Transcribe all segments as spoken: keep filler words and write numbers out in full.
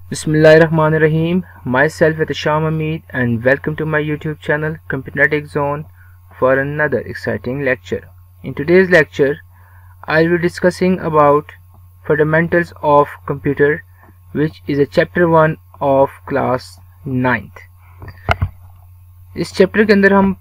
Bismillahirrahmanirrahim. Myself Atisham Hamid and welcome to my YouTube channel Computernetic Zone for another exciting lecture. In today's lecture, I'll be discussing about fundamentals of computer, which is a chapter one of class ninth. इस chapter के अंदर हम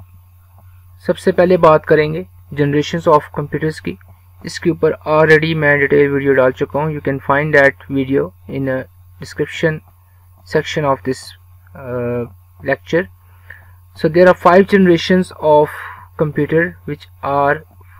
सबसे पहले बात करेंगे generations of computers की. इसके ऊपर ऑलरेडी मैं डिटेल वीडियो डाल चुका हूँ. You can find that video in description section of this uh, lecture. So there are five generations of computer which are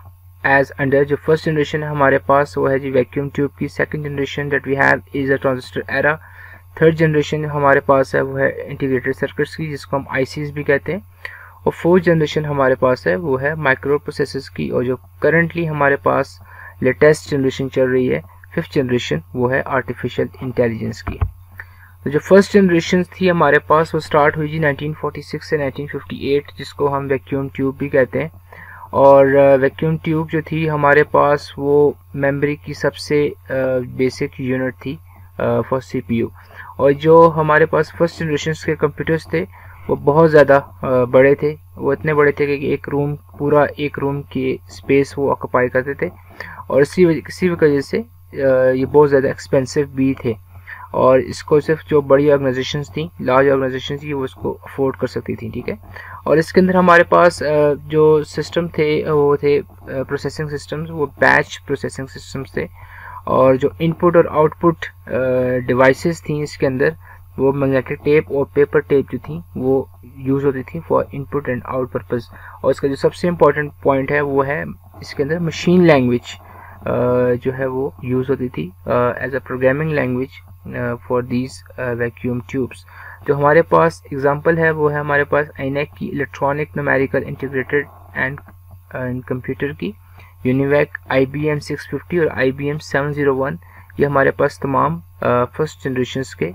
as under. जो first generation है हमारे पास वो है जी vacuum tube की. second generation that we have is a transistor era. third generation हमारे पास है वो है integrated circuits की, जिसको हम I Cs भी कहते हैं. और fourth generation हमारे पास है वो है microprocessors की. और जो currently हमारे पास latest generation चल रही है फिफ्थ जनरेशन वो है आर्टिफिशियल इंटेलिजेंस की. तो जो फर्स्ट जनरेशन थी हमारे पास वो स्टार्ट हुई जी नाइनटीन फोर्टी सिक्स से नाइनटीन फिफ्टी एट, जिसको हम वैक्यूम ट्यूब भी कहते हैं. और वैक्यूम uh, ट्यूब जो थी हमारे पास वो मेमोरी की सबसे बेसिक uh, यूनिट थी फॉर सीपीयू. और जो हमारे पास फर्स्ट जनरेशन के कंप्यूटर्स थे वो बहुत ज़्यादा uh, बड़े थे. वो इतने बड़े थे कि एक रूम पूरा एक रूम की स्पेस वो ऑक्यूपाई करते थे. और इसी वजह इसी वजह से ये बहुत ज़्यादा एक्सपेंसिव भी थे. और इसको सिर्फ जो बड़ी ऑर्गेनाइजेशंस थी, लार्ज ऑर्गेनाइजेशंस थी, वो इसको अफोर्ड कर सकती थी. ठीक है. और इसके अंदर हमारे पास जो सिस्टम थे वो थे प्रोसेसिंग सिस्टम्स. वो बैच प्रोसेसिंग सिस्टम्स थे. और जो इनपुट और आउटपुट डिवाइसेस थी इसके अंदर वो मैग्नेटिक टेप और पेपर टेप जो थी वो यूज़ होती थी for input and out purpose. और इसका जो सबसे इम्पोर्टेंट पॉइंट है वो है इसके अंदर मशीन लैंग्वेज Uh, जो है वो यूज़ होती थी as a programming language for these vacuum tubes. जो हमारे पास एग्जांपल है वो है हमारे पास आईनेक की electronic numerical integrated and computer की, UNIVAC, I B M six fifty और I B M seven zero one. ये हमारे पास तमाम फर्स्ट uh, जनरेशन के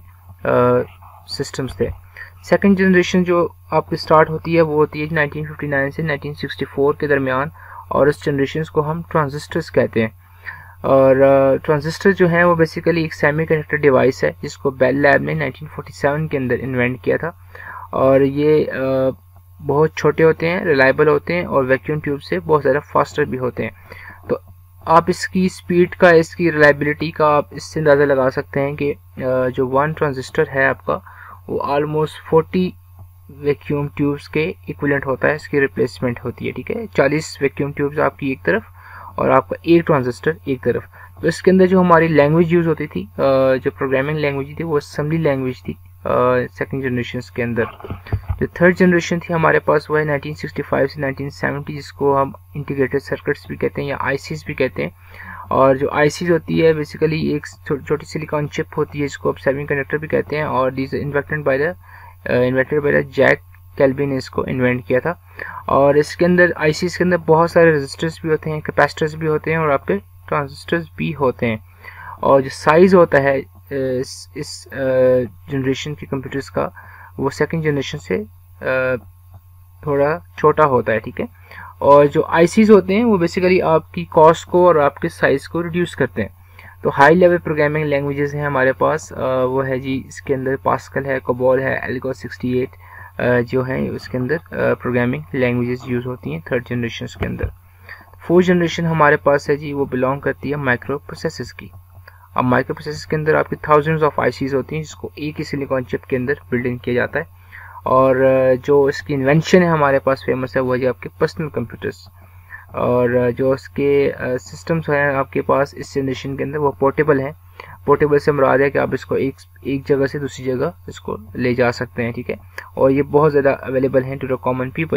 सिस्टम्स uh, थे. सेकेंड जनरेशन जो आपकी स्टार्ट होती है वो होती है नाइनटीन फिफ्टी नाइन से नाइनटीन सिक्सटी फोर के दरमियान. और इस जनरेशन को हम ट्रांजिस्टर्स कहते हैं. और ट्रांजिस्टर uh, जो है वो बेसिकली एक सेमीकंडक्टर डिवाइस है जिसको बेल लैब ने नाइनटीन फोर्टी सेवन के अंदर इन्वेंट किया था. और ये uh, बहुत छोटे होते हैं, रिलायबल होते हैं और वैक्यूम ट्यूब से बहुत ज़्यादा फास्टर भी होते हैं. तो आप इसकी स्पीड का, इसकी रिलायबिलिटी का आप इससे अंदाज़ा लगा सकते हैं कि uh, जो वन ट्रांजिस्टर है आपका वो ऑलमोस्ट फोर्टी वैक्यूम ट्यूब्स के इक्विवेलेंट होता है. इसकी रिप्लेसमेंट होती है. ठीक है. चालीस वैक्यूम ट्यूब्स आपकी एक तरफ और आपका एक ट्रांजिस्टर एक तरफ. तो इसके अंदर जो हमारी लैंग्वेज यूज़ होती थी, जो प्रोग्रामिंग लैंग्वेज थी वो असेंबली लैंग्वेज थी सेकंड जनरेशन के अंदर. जो थर्ड जनरेशन थी हमारे पास वो है नाइनटीन सिक्सटी फाइव से नाइनटीन सेवेंटी, जिसको हम इंटीग्रेटेड सर्किट्स भी कहते हैं या आईसीज भी कहते हैं. और जो आईसीज होती है बेसिकली एक छोटी सिलिकॉन चिप होती है जिसको आप सेमीकंडक्टर भी कहते हैं. और this invented by the invented by the Jack Kelvin ने इसको इन्वेंट किया था. और इसके अंदर आईसीज के अंदर बहुत सारे रेजिस्टर्स भी होते हैं, कैपेसिटर्स भी होते हैं और आपके ट्रांजिस्टर्स भी होते हैं. और जो साइज होता है इस, इस जनरेशन के कंप्यूटर्स का वो सेकंड जनरेशन से आ, थोड़ा छोटा होता है. ठीक है. और जो आईसीज होते हैं वो बेसिकली आपकी कॉस्ट को और आपके साइज को रिड्यूस करते हैं. तो हाई लेवल प्रोग्रामिंग लैंग्वेजेस हैं हमारे पास. आ, वो है जी इसके अंदर पास्कल है, कोबोल है, एल्गो सिक्सटी एट जो है उसके अंदर प्रोग्रामिंग लैंग्वेजेस यूज़ होती हैं थर्ड जनरेशन के अंदर. फोर्थ जनरेशन हमारे पास है जी वो बिलोंग करती है माइक्रो प्रोसेसर्स की. अब माइक्रो प्रोसेसर्स के अंदर आपकी थाउजेंड्स ऑफ आईसीज होती हैं जिसको एक ही सिलिकॉन चिप के अंदर बिल्ड इन किया जाता है. और जो इसकी इन्वेंशन है हमारे पास फेमस है वो है जी आपके पर्सनल कंप्यूटर्स. और जो इसके सिस्टम्स हैं आपके पास इस जनरेशन के अंदर वो पोर्टेबल हैं. पोर्टेबल से मुराद है कि आप इसको एक एक जगह से दूसरी जगह इसको ले जा सकते हैं. ठीक है. और ये बहुत ज़्यादा अवेलेबल हैं टू द कॉमन पीपल.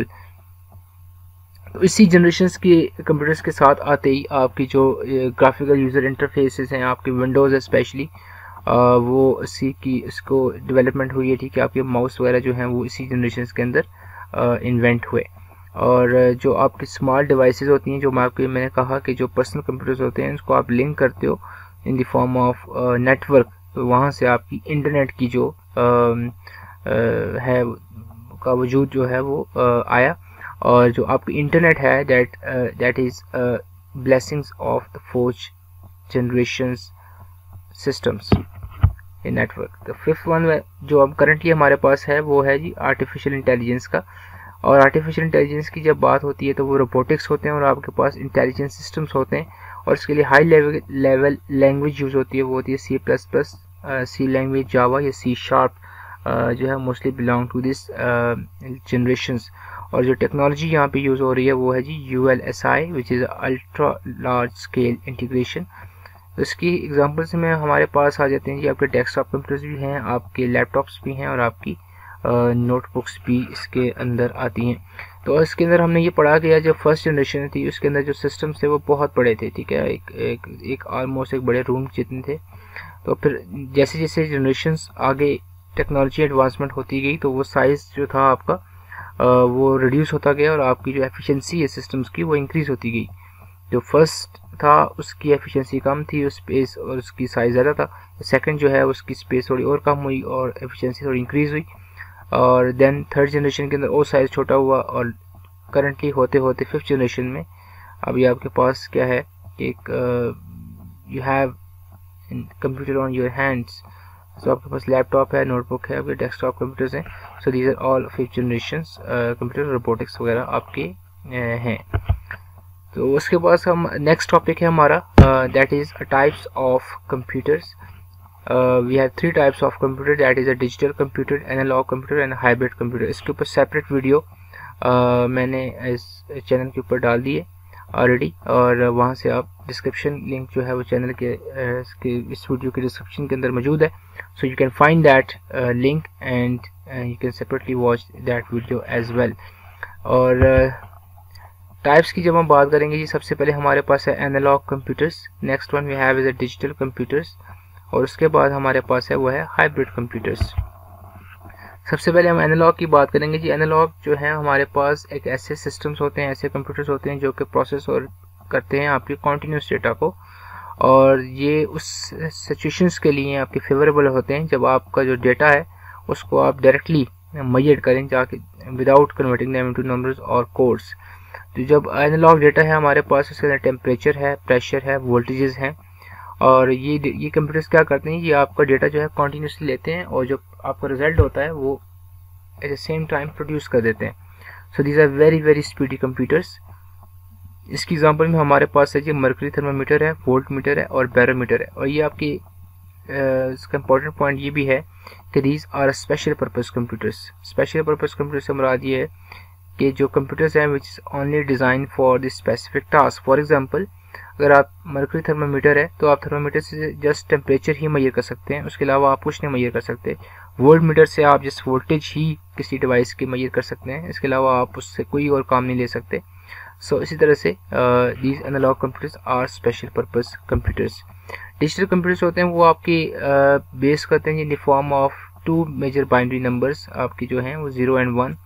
तो इसी जनरेशन के कंप्यूटर्स के साथ आते ही आपकी जो ग्राफिकल यूज़र इंटरफेसेस हैं आपके विंडोज़ है स्पेशली वो इसी की इसको डेवलपमेंट हुई है. ठीक है. आपके माउस वगैरह जो हैं वो इसी जनरेशन के अंदर इन्वेंट हुए. और जो आपकी स्मार्ट डिवाइसेस होती हैं, जो मैं आपको मैंने कहा कि जो पर्सनल कंप्यूटर्स होते हैं उसको आप लिंक करते हो in the form of network. तो वहाँ से आपकी इंटरनेट की जो आ, आ, है का वजूद जो है वो आ, आया. और जो आपकी इंटरनेट है that that is blessings of the fourth generation systems. ये नेटवर्क। तो फिफ्थ वन जो अब करंटली हमारे पास है वो है जी आर्टिफिशियल इंटेलिजेंस का। और आर्टिफिशियल इंटेलिजेंस की जब बात होती है तो वो रोबोटिक्स होते हैं और आपके पास इंटेलिजेंस सिस्टम्स होते हैं, और इसके लिए high level level language use होती है, वो होती है C plus plus, C language, Java या सी शार्प जो है mostly belong to this generations. और जो टेक्नोलॉजी यहाँ पे यूज़ हो रही है वो है जी U L S I which is ultra large scale integration. इसकी एग्जांपल्स में हमारे पास आ जाते हैं जी आपके डेस्कटॉप कंप्यूटर्स भी हैं, आपके लैपटॉप्स भी हैं और आपकी नोटबुक्स भी इसके अंदर आती हैं। तो इसके अंदर हमने ये पढ़ा कि जब फर्स्ट जनरेशन थी उसके अंदर जो सिस्टम्स थे वो बहुत बड़े थे, ठीक है, एक एक एक ऑलमोस्ट एक बड़े रूम जितने थे। तो फिर जैसे जैसे जनरेशन्स आगे टेक्नोलॉजी एडवांसमेंट होती गई तो वो साइज़ जो था आपका वो रिड्यूस होता गया और आपकी जो एफिशिएंसी है सिस्टम्स की वो इंक्रीज़ होती गई। जो फर्स्ट था उसकी एफिशिएंसी कम थी, उस स्पेस और उसकी साइज़ ज़्यादा था। सेकंड जो है उसकी स्पेस थोड़ी और कम हुई और एफिशिएंसी थोड़ी इंक्रीज़ हुई। और देन थर्ड जनरेशन के अंदर और साइज़ छोटा हुआ और करंटली होते होते फिफ्थ जनरेशन में अभी आपके पास क्या है कि एक you have computer on your hands. तो आपके पास लैपटॉप है, नोटबुक है, आपके डेस्कटॉप कंप्यूटर्स हैं। So these are all fifth generations computer, robotics वगैरह आपके uh, हैं। तो उसके बाद हम नेक्स्ट टॉपिक है हमारा that is types of computers. We have three types of computer, that is a digital computer, analog computer and hybrid computer. इसके ऊपर सेपरेट वीडियो uh, मैंने इस चैनल के ऊपर डाल दी है ऑलरेडी, और वहाँ से आप डिस्क्रिप्शन लिंक जो है वो चैनल के, uh, के इस वीडियो के डिस्क्रिप्शन के अंदर मौजूद है। So you can find that link and you can separately watch that video as well. और टाइप्स uh, की जब हम बात करेंगे जी, सबसे पहले हमारे पास है analog computers, next one we have is a digital computers, और उसके बाद हमारे पास है वो है हाइब्रिड कंप्यूटर्स। सबसे पहले हम एनालॉग की बात करेंगे जी। एनालॉग जो है हमारे पास एक ऐसे सिस्टम्स होते हैं, ऐसे कंप्यूटर्स होते हैं जो कि प्रोसेस और करते हैं आपकी कॉन्टीन्यूस डेटा को, और ये उस सिचुएशंस के लिए आपके फेवरेबल होते हैं जब आपका जो डेटा है उसको आप डायरेक्टली मेजर करें जाके without converting them into numbers और कोड्स। तो जब एनालॉग डेटा है हमारे पास उसके अंदर टेम्परेचर है, प्रेशर है, वोल्टेजेस हैं, और ये ये कंप्यूटर्स क्या करते हैं, ये आपका डेटा जो है कॉन्टीन्यूसली लेते हैं और जो आपका रिजल्ट होता है वो at the same time produce कर देते हैं। So these are very very speedy computers. इसकी एग्जांपल में हमारे पास है जी मर्करी थर्मामीटर है, वोल्ट मीटर है और बैरोमीटर है। और ये आपकी इसका इंपॉर्टेंट पॉइंट ये भी है कि these are special purpose computers. Special purpose computer से मुराद ये है कि जो कंप्यूटर्स हैं which is only design for this specific task. For example अगर आप मर्करी थर्मामीटर है तो आप थर्मामीटर से जस्ट टेम्परेचर ही मेजर कर सकते हैं, उसके अलावा आप कुछ नहीं मेजर कर सकते। वोल्ट मीटर से आप जस्ट वोल्टेज ही किसी डिवाइस की मेजर कर सकते हैं, इसके अलावा आप उससे कोई और काम नहीं ले सकते। सो so, इसी तरह से these analog computers are special purpose computers. Digital computers होते हैं वो आपकी बेस uh, करते हैं in the form of two major binary numbers आपकी जो हैं वो zero and one.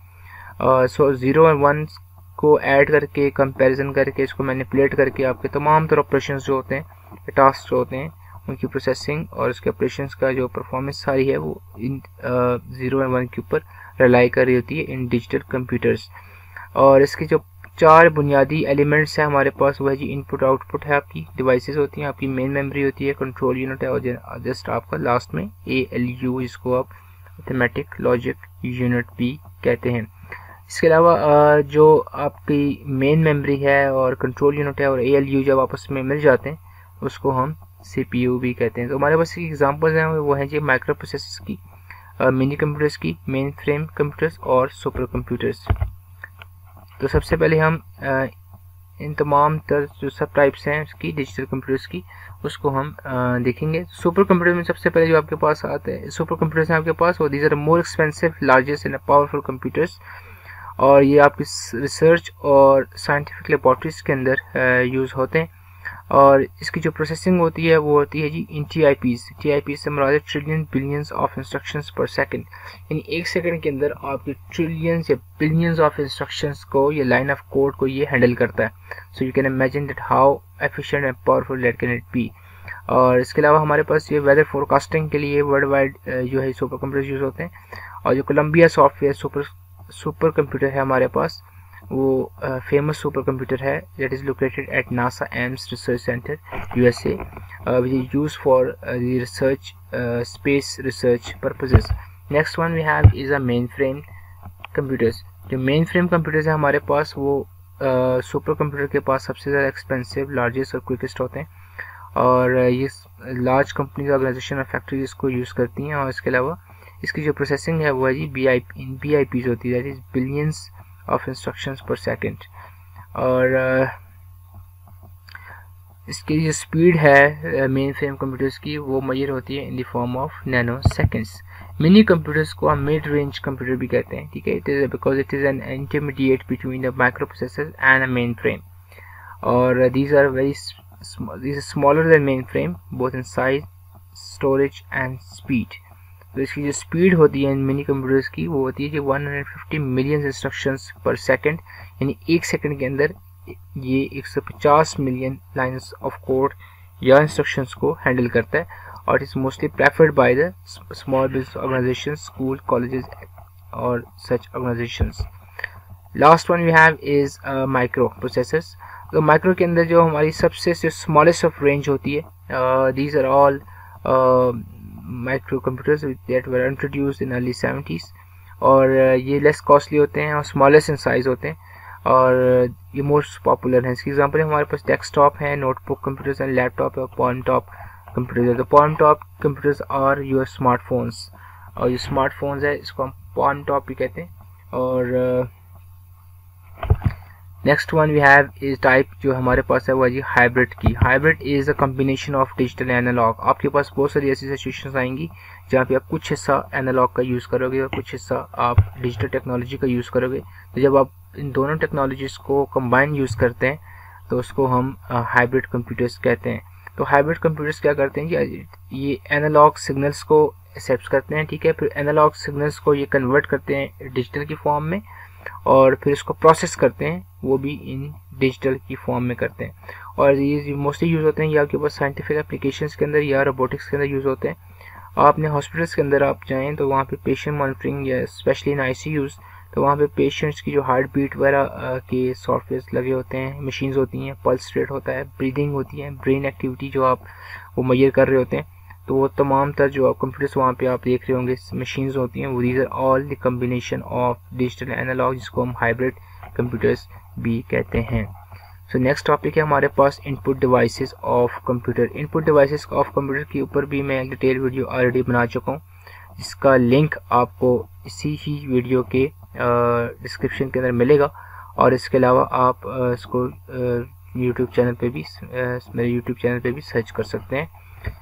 So zero and one को ऐड करके कंपैरिजन करके इसको मैनिपुलेट करके आपके तमाम तरह ऑपरेशंस जो होते हैं, टास्क जो होते हैं, उनकी प्रोसेसिंग और उसके ऑपरेशंस का जो परफॉर्मेंस सारी है वो इन ज़ीरो एंड वन के ऊपर रिलाई कर रही होती है इन डिजिटल कंप्यूटर्स। और इसके जो चार बुनियादी एलिमेंट्स हैं हमारे पास वो है जी इनपुट आउटपुट है, आपकी डिवाइसेस होती हैं, आपकी मेन मेमोरी होती है, कंट्रोल यूनिट है और जस्ट आपका लास्ट में ए एल यू, इसको आप अर्थमेटिक लॉजिक यूनिट भी कहते हैं। इसके अलावा जो आपकी मेन मेमोरी है और कंट्रोल यूनिट है और ए एल यू जब आपस में मिल जाते हैं उसको हम सी पी यू भी कहते हैं। तो हमारे पास एग्जांपल्स हैं वो हैं जी माइक्रो प्रोसेसर्स की, मिनी कंप्यूटर्स की, मेन फ्रेम कंप्यूटर्स और सुपर कंप्यूटर्स। तो सबसे पहले हम आ, इन तमाम तर जो सब टाइप्स हैं उसकी डिजिटल कंप्यूटर्स की उसको हम आ, देखेंगे। सुपर कंप्यूटर में सबसे पहले जो आपके पास आते हैं सुपर कंप्यूटर्स हैं आपके पास, और these are more expensive, largest and powerful computers, और ये आपकी रिसर्च और साइंटिफिक लेबॉर्ट्रीज के अंदर यूज़ होते हैं। और इसकी जो प्रोसेसिंग होती है वो होती है जी in T I Ps. T I Ps से मुराद trillion billions of instructions per second, यानी एक सेकंड के अंदर आपके ट्रिलियंस या बिलियंस ऑफ इंस्ट्रक्शंस को, ये लाइन ऑफ कोड को ये हैंडल करता है। So you can imagine that how efficient and powerful that can it be. और इसके अलावा हमारे पास ये वेदर फोरकास्टिंग के लिए वर्ल्ड वाइड जो है सुपर कंप्यूटर्स यूज़ होते हैं। और जो Columbia software super super computer है हमारे पास वो फेमस सुपर कंप्यूटर है that is located at NASA Ames research center USA, which is use for research space research purposes. Next one we have is a main frame computers. जो main frame computers है हमारे पास वो super uh, computer के पास सबसे ज़्यादा expensive, largest और quickest होते हैं, और ये लार्ज कंपनीज, ऑर्गेनाइजेशन और फैक्ट्रीज इसको यूज़ करती हैं। और इसके अलावा इसकी जो प्रोसेसिंग है वो है जी B I in B I Ps होती है, that is billions of instructions per second. और uh, इसकी जो स्पीड है मेन फ्रेम कंप्यूटर्स की वो मेजर होती है in the form of nano seconds. Mini computers को हम मिड रेंज कंप्यूटर भी कहते हैं, ठीक है, it is because it is an intermediate between the micro processor and a main frame, और these are very these are smaller than mainframe both in size, storage and speed। तो इसकी जो speed होती है इन मिनी कंप्यूटर्स की वो होती है कि one hundred fifty million instructions per second, यानी एक सेकंड के अंदर ये one hundred fifty million lines of code या इंस्ट्रक्शंस को हैंडल करता है, और it is mostly preferred by the small business organization, school, colleges और such organizations. Last one we have is micro processors. तो माइक्रो के अंदर जो हमारी सबसे स्मॉलेस्ट ऑफ रेंज होती है, these are all micro computers that were introduced in early seventies, और uh, ये लेस कॉस्टली होते हैं और स्मॉलेस्ट इन साइज होते हैं, और uh, ये मोस्ट पॉपुलर हैं। इसकी एग्जांपल हमारे पास डेस्कटॉप है, नोटबुक कंप्यूटर्स एंड लैपटॉप और पॉन टॉप कंप्यूटर्स है। तो palm top computers are your smartphones, और ये स्मार्टफोन्स है इसको हम पॉन टॉप भी कहते हैं। और uh, next one we have is type जो हमारे पास है वो है जी हाइब्रिड की। Hybrid is a combination of digital analog. आपके पास बहुत सारी ऐसी सिचुएशंस आएंगी जहाँ पे आप कुछ हिस्सा एनालॉग का यूज़ करोगे और कुछ हिस्सा आप डिजिटल टेक्नोलॉजी का यूज़ करोगे। तो जब आप इन दोनों टेक्नोलॉजीज़ को कंबाइन यूज़ करते हैं तो उसको हम हाइब्रिड कंप्यूटर्स कहते हैं। तो हाइब्रिड कंप्यूटर्स क्या करते हैं कि ये एनालॉग सिग्नल्स को एक्सेप्ट करते हैं, ठीक है, फिर एनालॉग सिग्नल्स को ये कन्वर्ट करते हैं डिजिटल की फॉर्म में, और फिर इसको प्रोसेस करते हैं, वो भी इन डिजिटल की फॉर्म में करते हैं। और ये मोस्टली यूज़ होते हैं या आपके पास साइंटिफिक एप्लीकेशंस के अंदर या रोबोटिक्स के अंदर यूज़ होते हैं। आपने हॉस्पिटल्स के अंदर आप जाएं तो वहाँ पे पेशेंट मॉनिटरिंग या स्पेशली इन आईसीयूज़, तो वहाँ पे पेशेंट्स की जो हार्ट बीट वगैरह के सॉफ्टवेयर लगे होते हैं, मशीन्स होती हैं, पल्स रेट होता है, ब्रीदिंग होती है, ब्रेन एक्टिविटी जो आप वो मेजर कर रहे होते हैं। तो वो तमाम तर जो आप कंप्यूटर्स वहाँ पे आप देख रहे होंगे मशीन्स होती हैं, वो these are all the combination of digital analog, जिसको हम हाइब्रिड कंप्यूटर्स भी कहते हैं। सो नेक्स्ट टॉपिक है हमारे पास input devices of computer. Input devices of computer के ऊपर भी मैं एक डिटेल वीडियो ऑलरेडी बना चुका हूँ, जिसका लिंक आपको इसी ही वीडियो के डिस्क्रिप्शन के अंदर मिलेगा, और इसके अलावा आप आ, इसको यूट्यूब चैनल पे भी आ, मेरे यूट्यूब चैनल पे भी सर्च कर सकते हैं।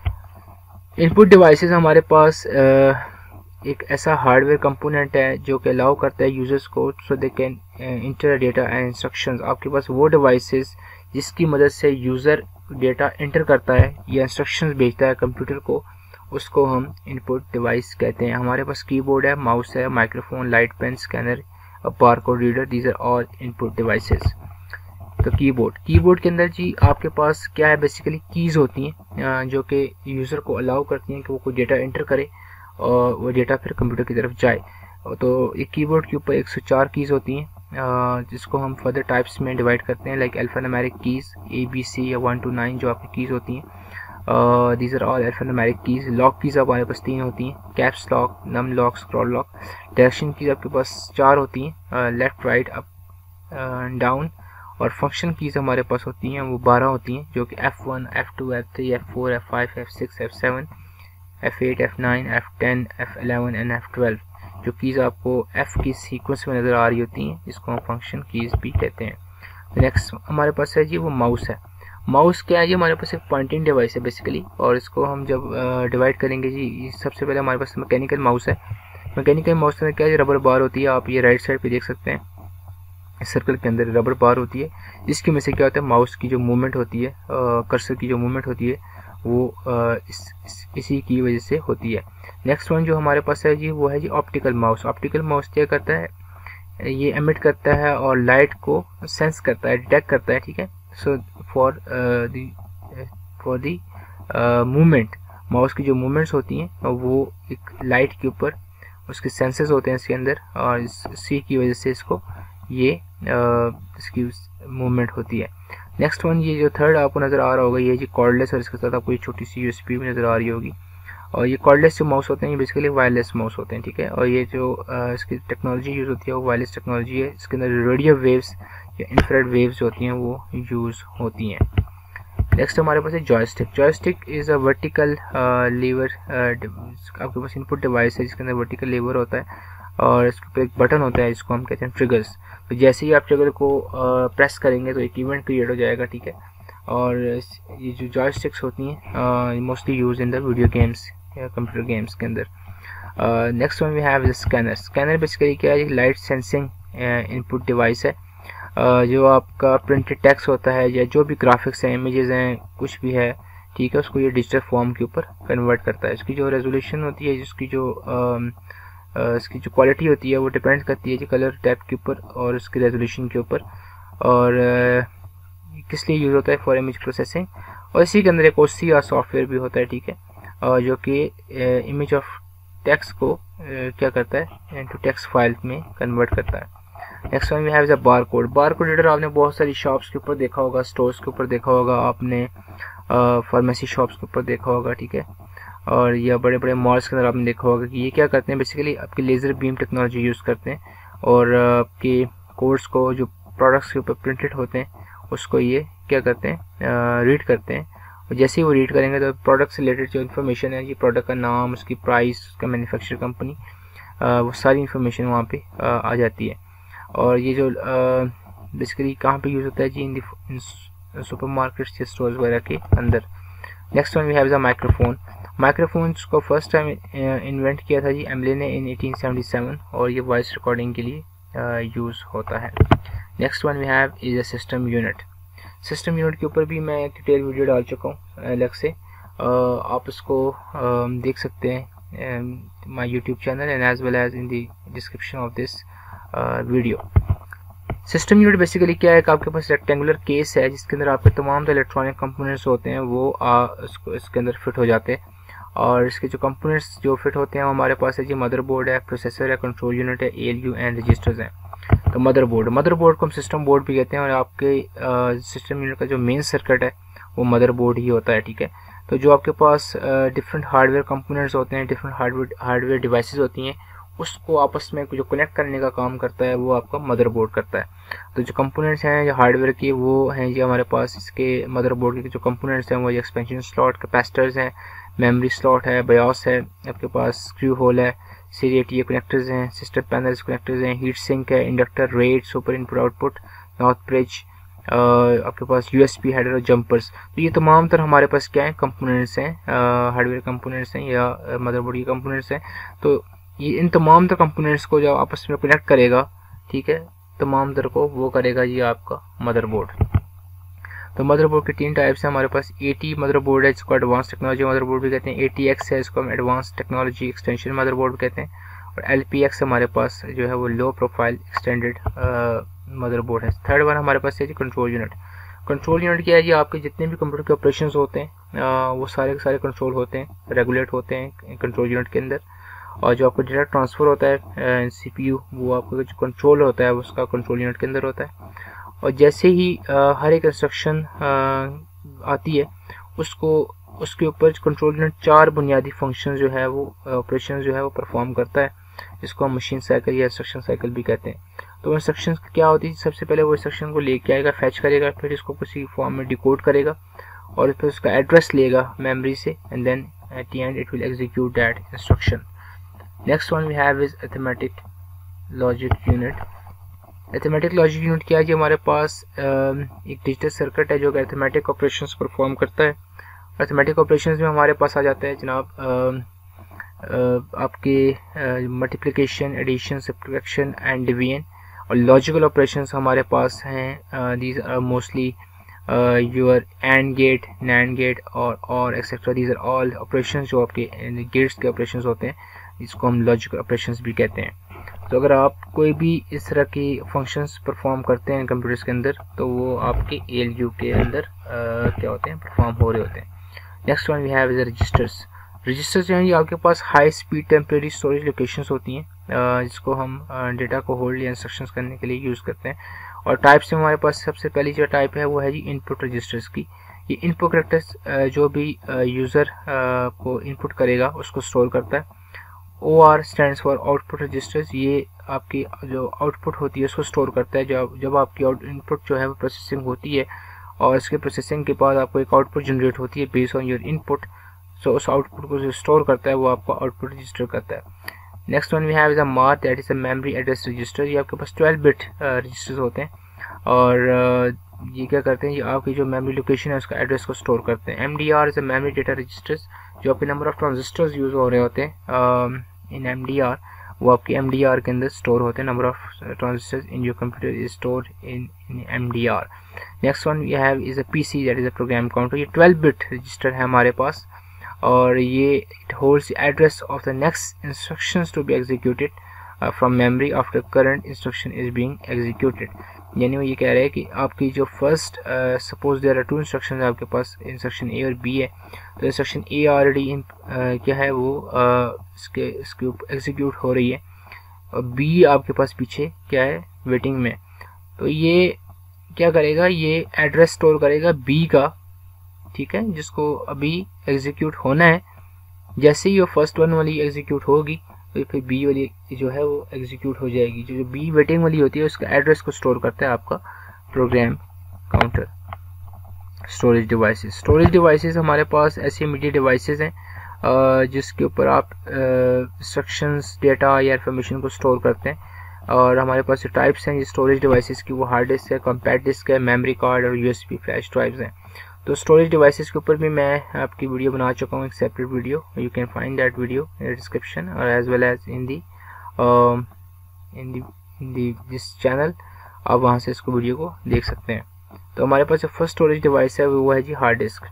इनपुट डिवाइसेस हमारे पास आ, एक ऐसा हार्डवेयर कंपोनेंट है जो कि अलाउ करता है यूजर्स को so they can enter data and instructions. आपके पास वो डिवाइसेस जिसकी मदद से यूज़र डेटा इंटर करता है या इंस्ट्रक्शंस भेजता है कंप्यूटर को, उसको हम इनपुट डिवाइस कहते हैं। हमारे पास कीबोर्ड है, माउस है, microphone, light, pen, scanner, barcode reader, these are all input devices. तो कीबोर्ड कीबोर्ड के अंदर जी आपके पास क्या है, बेसिकली कीज़ होती हैं जो कि यूज़र को अलाउ करती हैं कि वो कोई डेटा इंटर करे और वो डेटा फिर कंप्यूटर की तरफ जाए। तो एक कीबोर्ड के ऊपर एक सौ चार कीज़ होती हैं जिसको हम फर्दर टाइप्स में डिवाइड करते हैं, like alphanumeric keys A B C या वन टू नाइन जो आपकी कीज़ होती हैं, these are all alphanumeric keys. Lock keys हमारे पास तीन होती हैं, caps lock, num lock, scroll lock. Direction keys आपके पास चार होती हैं, लेफ्ट, राइट, अप, डाउन। और फंक्शन कीज़ हमारे पास होती हैं वो बारह होती हैं, जो कि F one, F two, F three, F four, F five, F six, F seven, F eight, F nine, F ten, F eleven and F twelve. जो कीज़ आपको एफ की सीक्वेंस में नज़र आ रही होती हैं, जिसको हम फंक्शन कीज़ भी कहते हैं। तो नेक्स्ट हमारे पास है जी वो माउस है। माउस क्या है जी, हमारे पास एक पॉइंटिंग डिवाइस है बेसिकली, और इसको हम जब डिवाइड uh, करेंगे जी, सबसे पहले हमारे पास मैकेनिकल माउस है। मैकेनिकल माउस में क्या है, रबर बार होती है, आप ये राइट साइड पे देख सकते हैं, इस सर्कल के अंदर रबर बार होती है, जिसकी में से क्या होता है, माउस की जो मूवमेंट होती है, कर्सर की जो मूवमेंट होती है वो आ, इस, इस, इसी की वजह से होती है। नेक्स्ट वन जो हमारे पास है जी वो है जी ऑप्टिकल माउस। ऑप्टिकल माउस क्या करता है, ये एमिट करता है और लाइट को सेंस करता है, डिटेक्ट करता है, ठीक है। So for the for the movement, mouse की जो मूवमेंट्स होती हैं वो एक लाइट के ऊपर उसके सेंसेस होते हैं इसके अंदर, और इसी की वजह से इसको ये इसकी मूवमेंट होती है। नेक्स्ट वन, ये जो थर्ड आपको नज़र आ रहा होगा, ये जी कॉर्डलेस, और इसके साथ आपको ये छोटी सी यूएसबी भी नज़र आ रही होगी। और ये कॉर्डलेस जो माउस होते हैं ये बेसिकली वायरलेस माउस होते हैं, ठीक है। और ये जो आ, इसकी टेक्नोलॉजी यूज़ होती है वो वायरलेस टेक्नोलॉजी है। इसके अंदर रेडियो वेव्स या इंफ्रारेड वेव्स होती हैं वो यूज़ होती हैं। नेक्स्ट हमारे पास है joystick. Joystick is a vertical lever, आपके पास इनपुट डिवाइस है जिसके अंदर वर्टिकल लीवर होता है और इसके ऊपर एक बटन होता है जिसको हम कहते हैं ट्रिगर्स। तो जैसे ही आप ट्रिगर को प्रेस करेंगे तो एक इवेंट क्रिएट हो जाएगा, ठीक है। और ये जो जॉयस्टिक्स होती हैं mostly use in the video games या कंप्यूटर गेम्स के अंदर। Next one we have the scanner. Scanner basically क्या है, लाइट सेंसिंग इनपुट डिवाइस है। Uh, जो आपका प्रिंटेड टेक्स्ट होता है या जो भी ग्राफिक्स हैं, इमेजेस हैं, कुछ भी है, ठीक है, उसको ये डिजिटल फॉर्म के ऊपर कन्वर्ट करता है। इसकी जो रेजोल्यूशन होती है, जिसकी जो uh, uh, इसकी जो क्वालिटी होती है वो डिपेंड करती है जी कलर टाइप के ऊपर और उसकी रेजोल्यूशन के ऊपर। और uh, किस लिए यूज़ होता है, फॉर इमेज प्रोसेसिंग। और इसी के अंदर एक ओसी या सॉफ्टवेयर भी होता है, ठीक है, uh, जो कि इमेज ऑफ टेक्स्ट को uh, क्या करता है, इनटू टेक्स्ट फाइल में कन्वर्ट करता है। Next one we have the bar code. Bar code reader आपने बहुत सारी शॉप्स के ऊपर देखा होगा, स्टोर्स के ऊपर देखा होगा, आपने फार्मेसी शॉप्स के ऊपर देखा होगा, ठीक है, और या बड़े बड़े मॉल्स के अंदर आपने देखा होगा कि ये क्या करते हैं, बेसिकली आपके लेज़र बीम टेक्नोलॉजी यूज़ करते हैं और आपके कोड्स को जो प्रोडक्ट्स के ऊपर प्रिंटेड होते हैं उसको ये क्या करते हैं, रीड करते हैं। और जैसे ही वो रीड करेंगे तो प्रोडक्ट से रिलेटेड जो इन्फॉर्मेशन है, ये प्रोडक्ट का नाम, उसकी प्राइस, उसका मैन्युफैक्चर कंपनी, वो सारी इन्फॉर्मेशन वहाँ पे आ जाती है। और ये जो बेसिकली कहाँ पे यूज़ होता है जी, इन सुपर मार्केट्स या स्टोर्स वगैरह के अंदर। Next one we have the microphone. Microphones को फर्स्ट टाइम इन्वेंट किया था जी एमले ने इन एटीन सेवेंटी सेवन और ये वॉइस रिकॉर्डिंग के लिए यूज़ होता है। Next one we have is a system unit. System unit के ऊपर भी मैं डिटेल वीडियो डाल चुका हूँ अलग से, आप उसको देख सकते हैं my YouTube channel and as well as in the description of this video. System unit basically क्या है कि आपके पास रेक्टेंगुलर केस है जिसके अंदर आपके तमाम जो इलेक्ट्रॉनिक कंपोनेंट्स होते हैं वो आ, इसको इसके अंदर फिट हो जाते हैं। और इसके जो कंपोनेंट्स जो फिट होते हैं वो हमारे पास है जी मदरबोर्ड है, प्रोसेसर है, कंट्रोल यूनिट है, एएलयू एंड रजिस्टर्स हैं। तो मदरबोर्ड मदरबोर्ड को हम सिस्टम बोर्ड भी कहते हैं और आपके सिस्टम यूनिट का जो मेन सर्किट है वो मदरबोर्ड ही होता है, ठीक है। तो जो आपके पास डिफरेंट हार्डवेयर कंपोनेंट्स होते हैं, डिफरेंट हार्डवेयर हार्डवेयर डिवाइसेस होती हैं, उसको आपस में जो कनेक्ट करने का काम करता है वो आपका मदरबोर्ड करता है। तो जो कंपोनेंट्स हैं जो हार्डवेयर की वो हैं ये हमारे पास इसके मदरबोर्ड के जो कंपोनेंट्स हैं वो एक्सपेंशन स्लॉट, कैपेसिटर्स हैं, मेमोरी स्लॉट है, बायोस है, आपके पास स्क्रू होल है, सीरियटी कनेक्टर्स हैं, सिस्टम पैनल्स कनेक्टर्स हैं, हीट सिंक है, inductor, rate, super input output, north bridge, आपके पास यूएसबी हेडर और जंपर्स। तो ये तमाम तरह हमारे पास क्या है, कंपोनेंट्स हैं, हार्डवेयर कंपोनेंट्स हैं या मदरबोर्ड के कंपोनेंट्स हैं। तो ये इन तमाम तरह कंपोनेंट्स को जब आपस में कनेक्ट करेगा, ठीक है, तमाम तरह को वो करेगा ये आपका मदरबोर्ड। तो मदरबोर्ड के तीन टाइप्स हैं हमारे पास। एटी मदरबोर्ड है जिसको एडवांस टेक्नोलॉजी मदरबोर्ड भी कहते हैं, एटीएक्स है इसको हम एडवांस टेक्नोलॉजी एक्सटेंशन मदरबोर्ड कहते हैं, और एलपीएक्स हमारे पास जो है वो लो प्रोफाइल एक्सटेंडेड मदरबोर्ड है। थर्ड वन हमारे पास है जी कंट्रोल यूनिट। कंट्रोल यूनिट क्या है जी, आपके जितने भी कंप्यूटर के ऑपरेशंस होते हैं आ, वो सारे के सारे कंट्रोल होते हैं, रेगुलेट होते हैं कंट्रोल यूनिट के अंदर। और जो आपका डाटा ट्रांसफ़र होता है सीपीयू, वो आपका जो कंट्रोल होता है उसका कंट्रोल यूनिट के अंदर होता है। और जैसे ही आ, हर एक इंस्ट्रक्शन आती है उसको उसके ऊपर कंट्रोल यूनिट चार बुनियादी फंक्शन जो है वो ऑपरेशन जो है वो परफॉर्म करता है, जिसको हम मशीन साइकिल या इंस्ट्रक्शन साइकिल भी कहते हैं। तो इंस्ट्रक्शन क्या होती है, सबसे पहले वो इंस्ट्रक्शन को लेके आएगा, फैच करेगा, फिर इसको किसी फॉर्म में डिकोड करेगा और फिर उसका एड्रेस लेगा मेमोरी से, and then at the end it will execute that instruction. Next one we have is arithmetic logic unit. Arithmetic logic unit क्या है कि हमारे पास एक डिजिटल सर्किट है जो अरिथमेटिक ऑपरेशंस परफॉर्म करता है। अरिथमेटिक ऑपरेशंस में हमारे पास आ जाता है जनाब आपके multiplication, addition, subtraction and division. और लॉजिकल ऑपरेशंस हमारे पास हैं, these are mostly your AND gate, NAND gate और और etcetera. These are all operations जो आपके गेट्स के ऑपरेशंस होते हैं, इसको हम लॉजिकल ऑपरेशंस भी कहते हैं। तो अगर आप कोई भी इस तरह की फंक्शंस परफॉर्म करते हैं कंप्यूटर्स के अंदर तो वो आपके एएलयू के अंदर आ, क्या होते हैं, परफॉर्म हो रहे होते हैं। Next one we have is registers. Registers जो हैं ये आपके पास high speed temporary storage locations होती हैं जिसको हम डेटा को होल्ड या इंस्ट्रक्शंस करने के लिए यूज़ करते हैं। और टाइप्स में हमारे पास सबसे पहली जो टाइप है वो है जी इनपुट रजिस्टर्स की। ये इनपुट कैरेक्टर्स जो भी यूज़र को इनपुट करेगा उसको स्टोर करता है। O R stands for output registers, ये आपकी जो आउटपुट होती है उसको स्टोर करता है। जब जब आपकी इनपुट जो है वो प्रोसेसिंग होती है और इसके प्रोसेसिंग के बाद आपको एक आउटपुट जनरेट होती है based on your input, so उस आउटपुट को जो स्टोर करता है वो आपको आउटपुट रजिस्टर करता है। Next one we have is a MAR, that is a memory address register. ये आपके पास ट्वेल्व बिट रजिस्टर्स होते हैं और uh, ये क्या करते हैं, ये आपकी जो मेमोरी लोकेशन है उसका एड्रेस को स्टोर करते हैं। M D R is a memory data registers, जो आपके नंबर ऑफ ट्रांजिस्टर्स यूज हो रहे होते हैं इन एम डी आर, वो आपके एम डी आर के अंदर स्टोर होते हैं। Number of transistors in your computer is store in in M D R. Next one we have is a P C, that is a program counter. ये twelve bit register है हमारे पास और ये it holds address of the next instructions to be executed from memory after current instruction is being executed. यानी वो ये कह रहे हैं कि आपकी जो first suppose there are to instructions आपके पास, इंस्ट्रक्शन ए और बी है, तो इंस्ट्रक्शन ए ऑलरेडी क्या है वो uh, इसके इसके ऊपर एग्जीक्यूट हो रही है और बी आपके पास पीछे क्या है वेटिंग में। तो ये क्या करेगा, ये एड्रेस स्टोर करेगा बी का, ठीक है, जिसको अभी एग्जीक्यूट होना है। जैसे ही वो फर्स्ट वन वाली एग्जीक्यूट होगी तो फिर बी वाली जो है वो एग्जीक्यूट हो जाएगी। जो जो बी वेटिंग वाली होती है उसका एड्रेस को स्टोर करता है आपका program counter. Storage devices, storage devices हमारे पास ऐसे मीडिया डिवाइसेस हैं जिसके ऊपर आप इंस्ट्रक्शंस, डेटा या इंफॉर्मेशन को स्टोर करते हैं। और हमारे पास जो टाइप्स हैं ये स्टोरेज डिवाइसेस की, वो हार्ड डिस्क है, कॉम्पैक्ट डिस्क है, मेमोरी कार्ड और यूएसबी फ्लैश ड्राइव्स हैं। तो स्टोरेज डिवाइसेस के ऊपर भी मैं आपकी वीडियो बना चुका हूँ, एक separate video, you can find that video in description और as well as in the in the in the this channel, आप वहाँ से इसको वीडियो को देख सकते हैं। तो हमारे पास जो फर्स्ट स्टोरेज डिवाइस है वो है जी हार्ड डिस्क।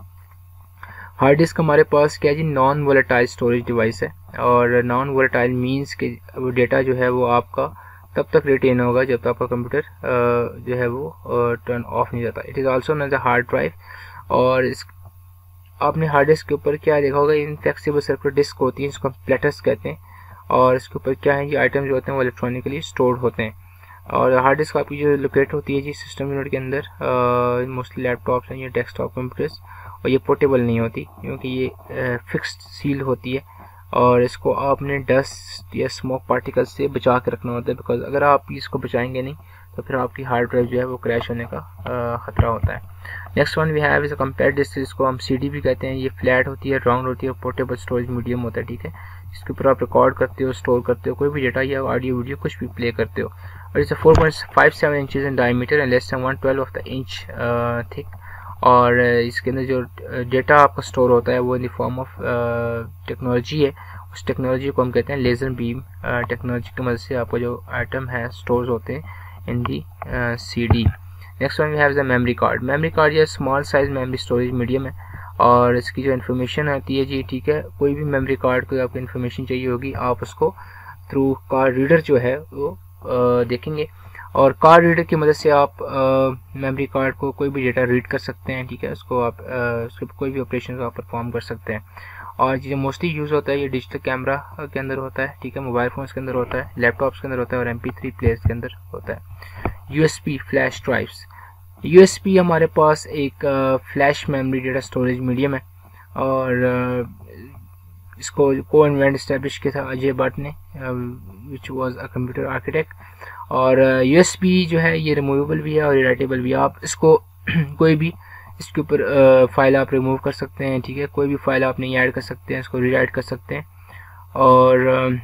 हार्ड डिस्क हमारे पास क्या है जी, नॉन वोलेटाइल स्टोरेज डिवाइस है और नॉन वोलेटाइल मीन्स के वो डेटा जो है वो आपका तब तक रिटेन होगा जब तक आपका कंप्यूटर जो है वो टर्न ऑफ नहीं जाता। It is also known as a hard drive. और इस आपने हार्ड डिस्क के ऊपर क्या देखा होगा, इन फ्लेक्सिबल सर्किट डिस्क होती है, इसको हम प्लेटर्स कहते हैं। और इसके ऊपर क्या है, ये आइटम जो होते हैं वो इलेक्ट्रॉनिकली स्टोर्ड होते हैं। और हार्ड डिस्क आपकी जो लोकेट होती है जी सिस्टम यूनिट के अंदर, मोस्टली लैपटॉप्स हैं या डेस्कटॉप कंप्यूटर्स, और ये पोर्टेबल नहीं होती क्योंकि ये फिक्स्ड सील होती है और इसको आपने डस्ट या स्मोक पार्टिकल से बचा के रखना होता है, बिकॉज अगर आप इसको बचाएंगे नहीं तो फिर आपकी हार्ड ड्राइव जो है वो क्रैश होने का खतरा होता है। Next one we have is a compact disk, इसको हम सीडी भी कहते हैं। ये फ्लैट होती है, राउंड होती है, पोर्टेबल स्टोरेज मीडियम होता है, ठीक है। इसके ऊपर आप रिकॉर्ड करते हो, स्टोर करते हो, कोई भी डेटा या ऑडियो वीडियो कुछ भी प्ले करते हो। और it's four point five seven inches in diameter and less than one twelve of the inch thick. और इसके अंदर जो डेटा आपका स्टोर होता है वो in the form of technology है। उस टेक्नोलॉजी को हम कहते हैं लेजर बीम टेक्नोलॉजी की मदद से आपका जो आइटम है स्टोर होते हैं in the CD. Next one we have the memory card. Memory card या small size memory storage medium है और इसकी जो इन्फॉर्मेशन आती है जी, ठीक है, कोई भी मेमोरी कार्ड को आपको इन्फॉर्मेशन चाहिए होगी आप उसको थ्रू कार्ड रीडर जो है वो आ, देखेंगे। और कार्ड रीडर की मदद से आप मेमोरी कार्ड को कोई भी डेटा रीड कर सकते हैं, ठीक है। उसको आप उसके कोई भी ऑपरेशन आप परफॉर्म कर सकते हैं। और जो मोस्टली यूज़ होता है ये डिजिटल कैमरा के अंदर होता है, ठीक है, मोबाइल फोन्स के अंदर होता है, लैपटॉप्स के अंदर होता है और एम पी थ्री प्लेयर्स के अंदर होता है। यूएसबी फ्लैश ड्राइव्स, यूएसबी हमारे पास एक flash memory data storage medium है और uh, इसको को इन्वेंट एस्टेब्लिश किया था अजय भट्ट ने, which was a computer architect. और यूएसबी uh, जो है ये रिमूवेबल भी है और राइटेबल भी है। आप इसको कोई भी इसके ऊपर फाइल आप रिमूव कर सकते हैं, ठीक है, कोई भी फाइल आप नहीं ऐड कर सकते हैं, इसको रीराइट कर सकते हैं। और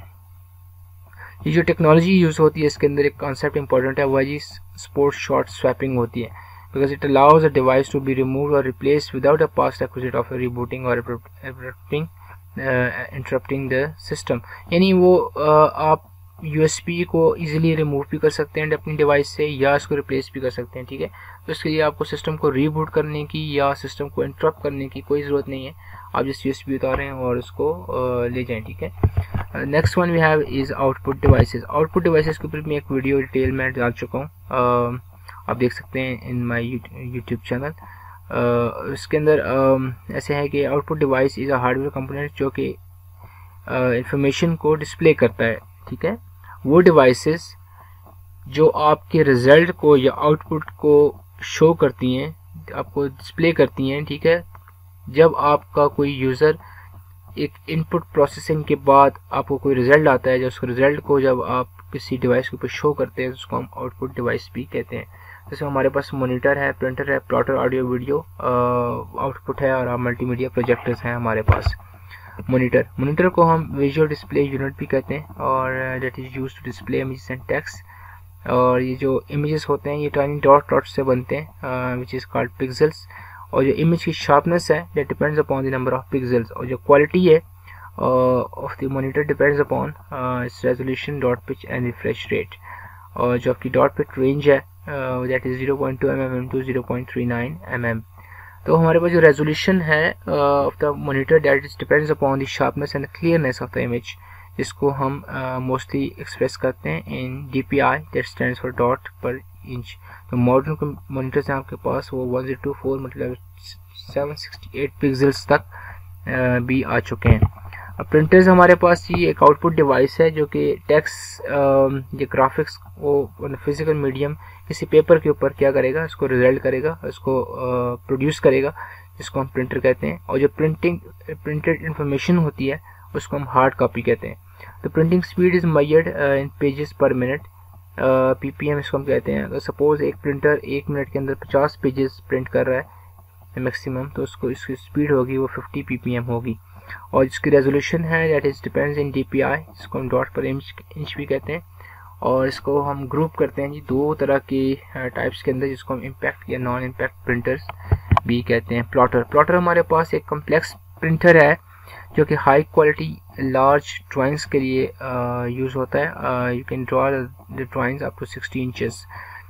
ये जो टेक्नोलॉजी यूज़ होती है इसके अंदर एक कॉन्सेप्ट इंपॉर्टेंट है, वो है जी स्पोर्ट शॉट स्वैपिंग होती है, because it allows a device to be remove और replace without a past requisite of rebooting और इंटरप्टिंग इंटरप्टिंग द सिस्टम। यानी वो uh, आप यूएसबी को इजीली रिमूव भी कर सकते हैं अपनी डिवाइस से या इसको रिप्लेस भी कर सकते हैं, ठीक है। तो इसके लिए आपको सिस्टम को रीबूट करने की या सिस्टम को इंटरप्ट करने की कोई ज़रूरत नहीं है, आप जिस यूएसबी उतारें और उसको uh, ले जाएं, ठीक है। Next one we have is output devices. Output devices के ऊपर मैं एक वीडियो डिटेल में डाल चुका हूँ, uh, आप देख सकते हैं इन माई यूट्यूब चैनल। इसके अंदर uh, ऐसे है कि output device is a hardware component जो कि इंफॉर्मेशन uh, को डिस्प्ले करता है, ठीक है। वो डिवाइसेस जो आपके रिजल्ट को या आउटपुट को शो करती हैं, आपको डिस्प्ले करती हैं, ठीक है। जब आपका कोई यूज़र एक इनपुट प्रोसेसिंग के बाद आपको कोई रिजल्ट आता है, जब उस रिजल्ट को जब आप किसी डिवाइस के ऊपर शो करते हैं तो उसको हम आउटपुट डिवाइस भी कहते हैं। जैसे हमारे पास मॉनिटर है, प्रिंटर है, प्लॉटर, ऑडियो वीडियो आउटपुट है और मल्टीमीडिया प्रोजेक्टर्स हैं हमारे पास। मॉनिटर मॉनिटर को हम विजुअल डिस्प्ले यूनिट भी कहते हैं और that is used to display images and text. और ये जो इमेजेस होते हैं ये टाइनी डॉट डॉट से बनते हैं विच इज़ कॉल्ड पिक्सेल्स। और जो इमेज की शार्पनेस है that depends upon the number of pixels. और जो क्वालिटी है of the monitor depends upon its resolution, dot pitch and refresh rate. और जो आपकी डॉट पिच रेंज है that is zero point two M M to zero point three nine M M. तो हमारे पास जो रेजोल्यूशन है of the monitor that is depends upon the sharpness and clearness of the image, जिसको हम mostly uh, express करते हैं in D P I that stands for dot per inch. तो मॉडर्न मॉनिटर्स हैं आपके पास वो वन ज़ीरो टू फोर मतलब सेवन सिक्सटी एट पिक्सेल्स तक uh, भी आ चुके हैं। अब प्रिंटर्स हमारे पास ये एक आउटपुट डिवाइस है जो कि टेक्स्ट या ग्राफिक्स को फिजिकल मीडियम किसी पेपर के ऊपर क्या करेगा, इसको रिजल्ट करेगा, इसको प्रोड्यूस uh, करेगा, जिसको हम प्रिंटर कहते हैं। और जो प्रिंटिंग प्रिंटेड इंफॉर्मेशन होती है उसको हम हार्ड कॉपी कहते हैं। तो printing speed is measured in pages per minute, PPM इसको हम कहते हैं। अगर सपोज एक प्रिंटर एक मिनट के अंदर पचास पेजेस प्रिंट कर रहा है मैक्सिमम, तो उसको इसकी स्पीड होगी वो फिफ्टी पीपीएम होगी। और इसकी रेजोल्यूशन है that is depends in DPI, इसको हम डॉट पर इंच इंच भी कहते हैं। और इसको हम ग्रुप करते हैं जी दो तरह के टाइप्स के अंदर, जिसको हम इम्पैक्ट या नॉन इम्पैक्ट प्रिंटर्स भी कहते हैं। प्लॉटर प्लॉटर हमारे पास एक कम्प्लेक्स प्रिंटर है जो कि हाई क्वालिटी लार्ज ड्राइंग्स के लिए यूज़ होता है। You can draw the drawings up to sixty inches.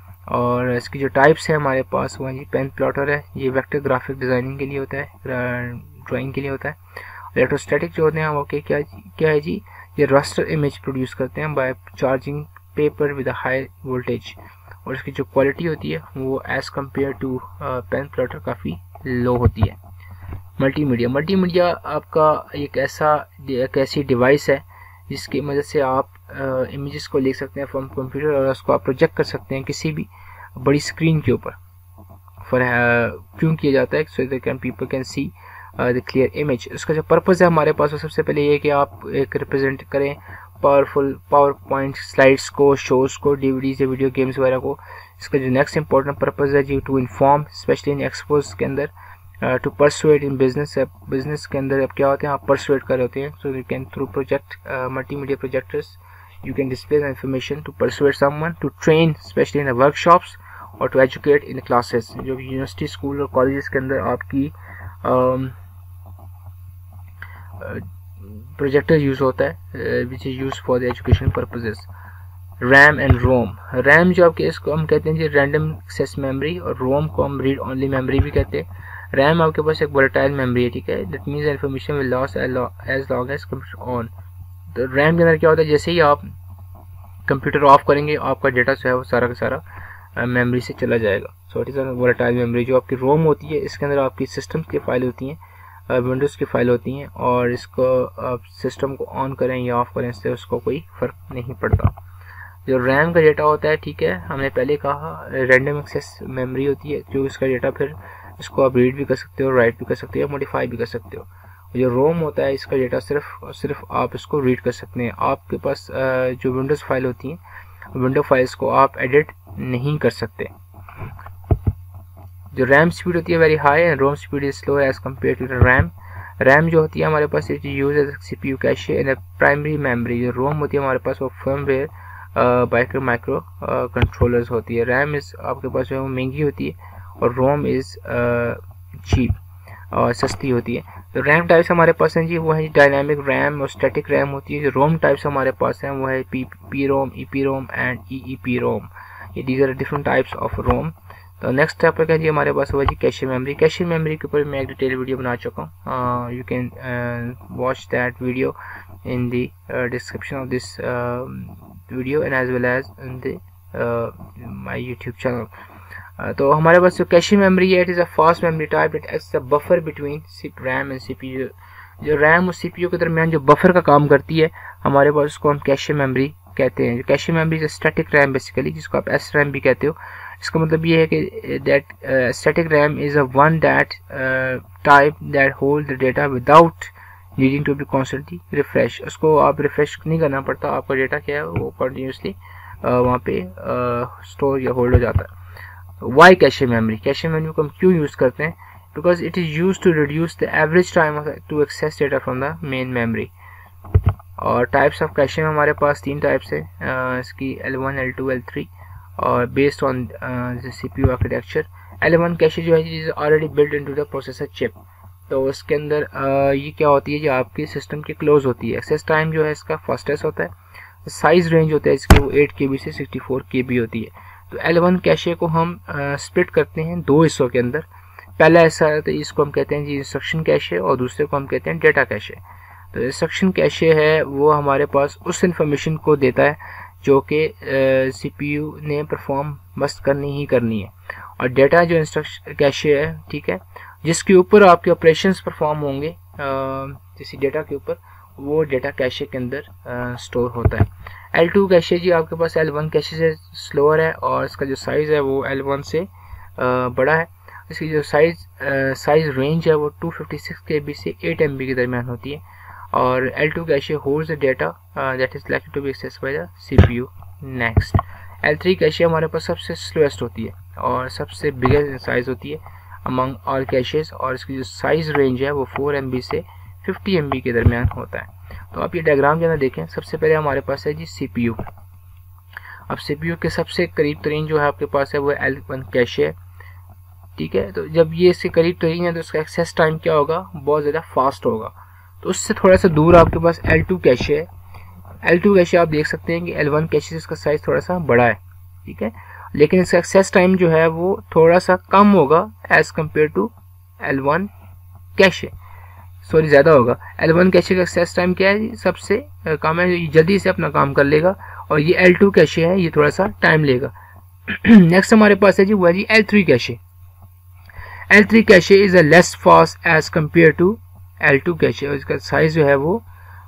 और इसकी जो टाइप्स है हमारे पास वो जी पेन प्लॉटर है, ये वेक्टर ग्राफिक डिज़ाइनिंग के लिए होता है, ड्राइंग के लिए होता है। इलेक्ट्रोस्टैटिक जो होते हैं वो क्या क्या है जी, ये रास्टर इमेज प्रोड्यूस करते हैं by charging paper with a high voltage. और इसकी जो क्वालिटी होती है वो as compare to pen plotter काफ़ी लो होती है। मल्टीमीडिया मल्टीमीडिया आपका एक ऐसा एक ऐसी डिवाइस है जिसकी मदद से आप इमेजेस को लिख सकते हैं फ्रॉम कंप्यूटर और उसको आप प्रोजेक्ट कर सकते हैं किसी भी बड़ी स्क्रीन के ऊपर। फॉर क्यों किया जाता है, so that can people can see the clear image. उसका जो पर्पज़ है हमारे पास वो सबसे पहले ये कि आप एक रिप्रेजेंट करें पावरफुल पावर पॉइंट स्लाइड्स को, शोज़ को, डीवीडीज या वीडियो गेम्स वगैरह को। इसका जो नेक्स्ट इंपॉर्टेंट पर्पज़ है जी to inform, specially in expose के अंदर, to persuade in business. Business के अंदर अब क्या होते हैं, आप परसुएट कर होते हैं। So you can through project multimedia projectors you can display the information to persuade someone, to train specially in the workshops और टू एजुकेट इन क्लासेस। जो यूनिवर्सिटी स्कूल और कॉलेजेस के अंदर आपकी प्रोजेक्टर uh, यूज़ होता है which is use for the education purposes. RAM and ROM RAM जो आपके इसको हम कहते हैं जी रैंडम एक्सेस मेमोरी, और रोम को हम रीड ओनली मेमोरी भी कहते हैं। रैम आपके पास एक वोलेटाइल मेमोरी है, ठीक है, that means information will loss as long as computer on. तो रैम के अंदर क्या होता है, जैसे ही आप कंप्यूटर ऑफ करेंगे आपका डेटा जो है वो सारा का सारा मेमोरी से चला जाएगा। So it is volatile memory. जो आपकी रोम होती है इसके अंदर आपकी सिस्टम की फाइल होती हैं, विंडोज़ की फाइल होती हैं, और इसको आप सिस्टम को ऑन करें या ऑफ करें इससे उसको कोई फ़र्क नहीं पड़ता। जो रैम का डेटा होता है, ठीक है, हमने पहले कहा रैंडम एक्सेस मेमोरी होती है, जो इसका डेटा फिर इसको आप रीड भी कर सकते हो, राइट भी कर सकते हो, मॉडिफाई भी कर सकते हो। जो रोम होता है इसका डेटा सिर्फ और सिर्फ आप इसको रीड कर सकते हैं। आपके पास जो विंडोज़ फाइल होती हैं विंडो फाइल्स को आप एडिट नहीं कर सकते। जो रैम स्पीड होती है very high and ROM speed is slow as compare to the RAM. RAM जो होती है हमारे पास it use as CPU cache and primary memory. जो रोम होती है हमारे पास वो फर्मवेयर बाइकर माइक्रो कंट्रोलर्स होती है। रैम इज आपके पास जो है महंगी होती है और रोम इज चीप और सस्ती होती है। तो रैम टाइप्स हमारे पास हैं जी वो है डायनामिक रैम और स्टैटिक रैम होती है। जो रोम टाइप्स हमारे पास हैं वो है P P ROM, E P ROM and E E P ROM. ये these are different types of ROM. तो नेक्स्ट टॉपिक है जी हमारे पास हुआ जी कैशे मेमोरी। कैशे मेमोरी के ऊपर मैं एक डिटेल वीडियो बना चुका हूँ, you can watch that video in the description of this video and as well as in the my YouTube channel. तो हमारे पास जो कैशे मेमोरी है it is a fast memory type that acts a buffer between RAM and CPU. जो RAM और CPU के दरमियान जो बफर का काम करती है हमारे पास उसको हम कैशे मेमोरी कहते हैं। Cache memory is static RAM basically, जिसको आप एस रैम भी कहते हो। इसका मतलब ये है कि that static RAM is a one that type that hold the data without needing to be constantly refresh. उसको आप रिफ्रेश नहीं करना पड़ता, आपका डेटा क्या है वो कंटिन्यूसली वहाँ पे स्टोर या होल्ड हो जाता है। Why cache memory, cache memory को हम क्यों यूज़ करते हैं? Because it is use to reduce the average time to access data from the main memory. और टाइप्स ऑफ कैशे में हमारे पास तीन टाइप्स है uh, इसकी L one, L two, L three, और based on CPU architecture. L one cache जो है is already built into the processor chip, तो उसके अंदर uh, ये क्या होती है, जो आपके सिस्टम के क्लोज होती है। एक्सेस टाइम जो है इसका फास्टेस्ट होता है। साइज रेंज होता है इसकी वो एट के बी से सिक्सटी फोर के बी होती है। तो एल वन कैशे को हम स्प्लिट uh, करते हैं दो हिस्सों के अंदर। पहला हिस्सा है तो इसको हम कहते हैं जी इंस्ट्रक्शन कैशे, और दूसरे को हम कहते हैं डेटा कैशे। तो इंस्ट्रक्शन कैशे है वो हमारे पास उस इंफॉर्मेशन को देता है जो कि सीपीयू ने परफॉर्म बस करनी ही करनी है, और डेटा जो इंस्ट्रक्शन कैशे है, ठीक है, जिसके ऊपर आपके ऑपरेशंस परफॉर्म होंगे किसी डेटा के ऊपर, वो डेटा कैशे के अंदर स्टोर होता है। एल टू कैशे जी आपके पास एल वन कैशे से स्लोअर है, और इसका जो साइज़ है वो एल वन से आ, बड़ा है। इसकी जो साइज साइज रेंज है वो two fifty six K B से एट एम बी के दरमियान होती है। और L two cache holds the data that is likely to be accessed by the CPU. Next L three cache हमारे पास सबसे स्लोएस्ट होती है और सबसे बिगेस्ट साइज होती है अमंग ऑल कैशेस, और इसकी जो साइज रेंज है वो फोर एम बी से फिफ्टी एम बी के दरमियान होता है। तो आप ये डायग्राम जो है देखें, सबसे पहले हमारे पास है जी सीपीयू। अब सीपीयू के सबसे करीब तरीन जो है आपके पास है वो एल वन कैशे है, ठीक है। तो जब ये इसके करीब तरीन है तो उसका एक्सेस टाइम क्या होगा, बहुत ज़्यादा फास्ट होगा। तो उससे थोड़ा सा दूर आपके पास एल टू कैशे है। एल टू कैशे आप देख सकते हैं कि एल वन कैशे से इसका साइज थोड़ा सा बड़ा है, ठीक है, लेकिन इसका एक्सेस टाइम जो है वो थोड़ा सा कम होगा as compare to L one cache, sorry ज़्यादा होगा। एल वन कैशे का एक्सेस टाइम क्या है, सबसे कम है, ये जल्दी से अपना काम कर लेगा, और ये एल टू कैशे है, ये थोड़ा सा टाइम लेगा। नेक्स्ट हमारे पास है जी वो है जी L three cache. L three cache is a less fast as compare to L two cache, और इसका साइज जो है वो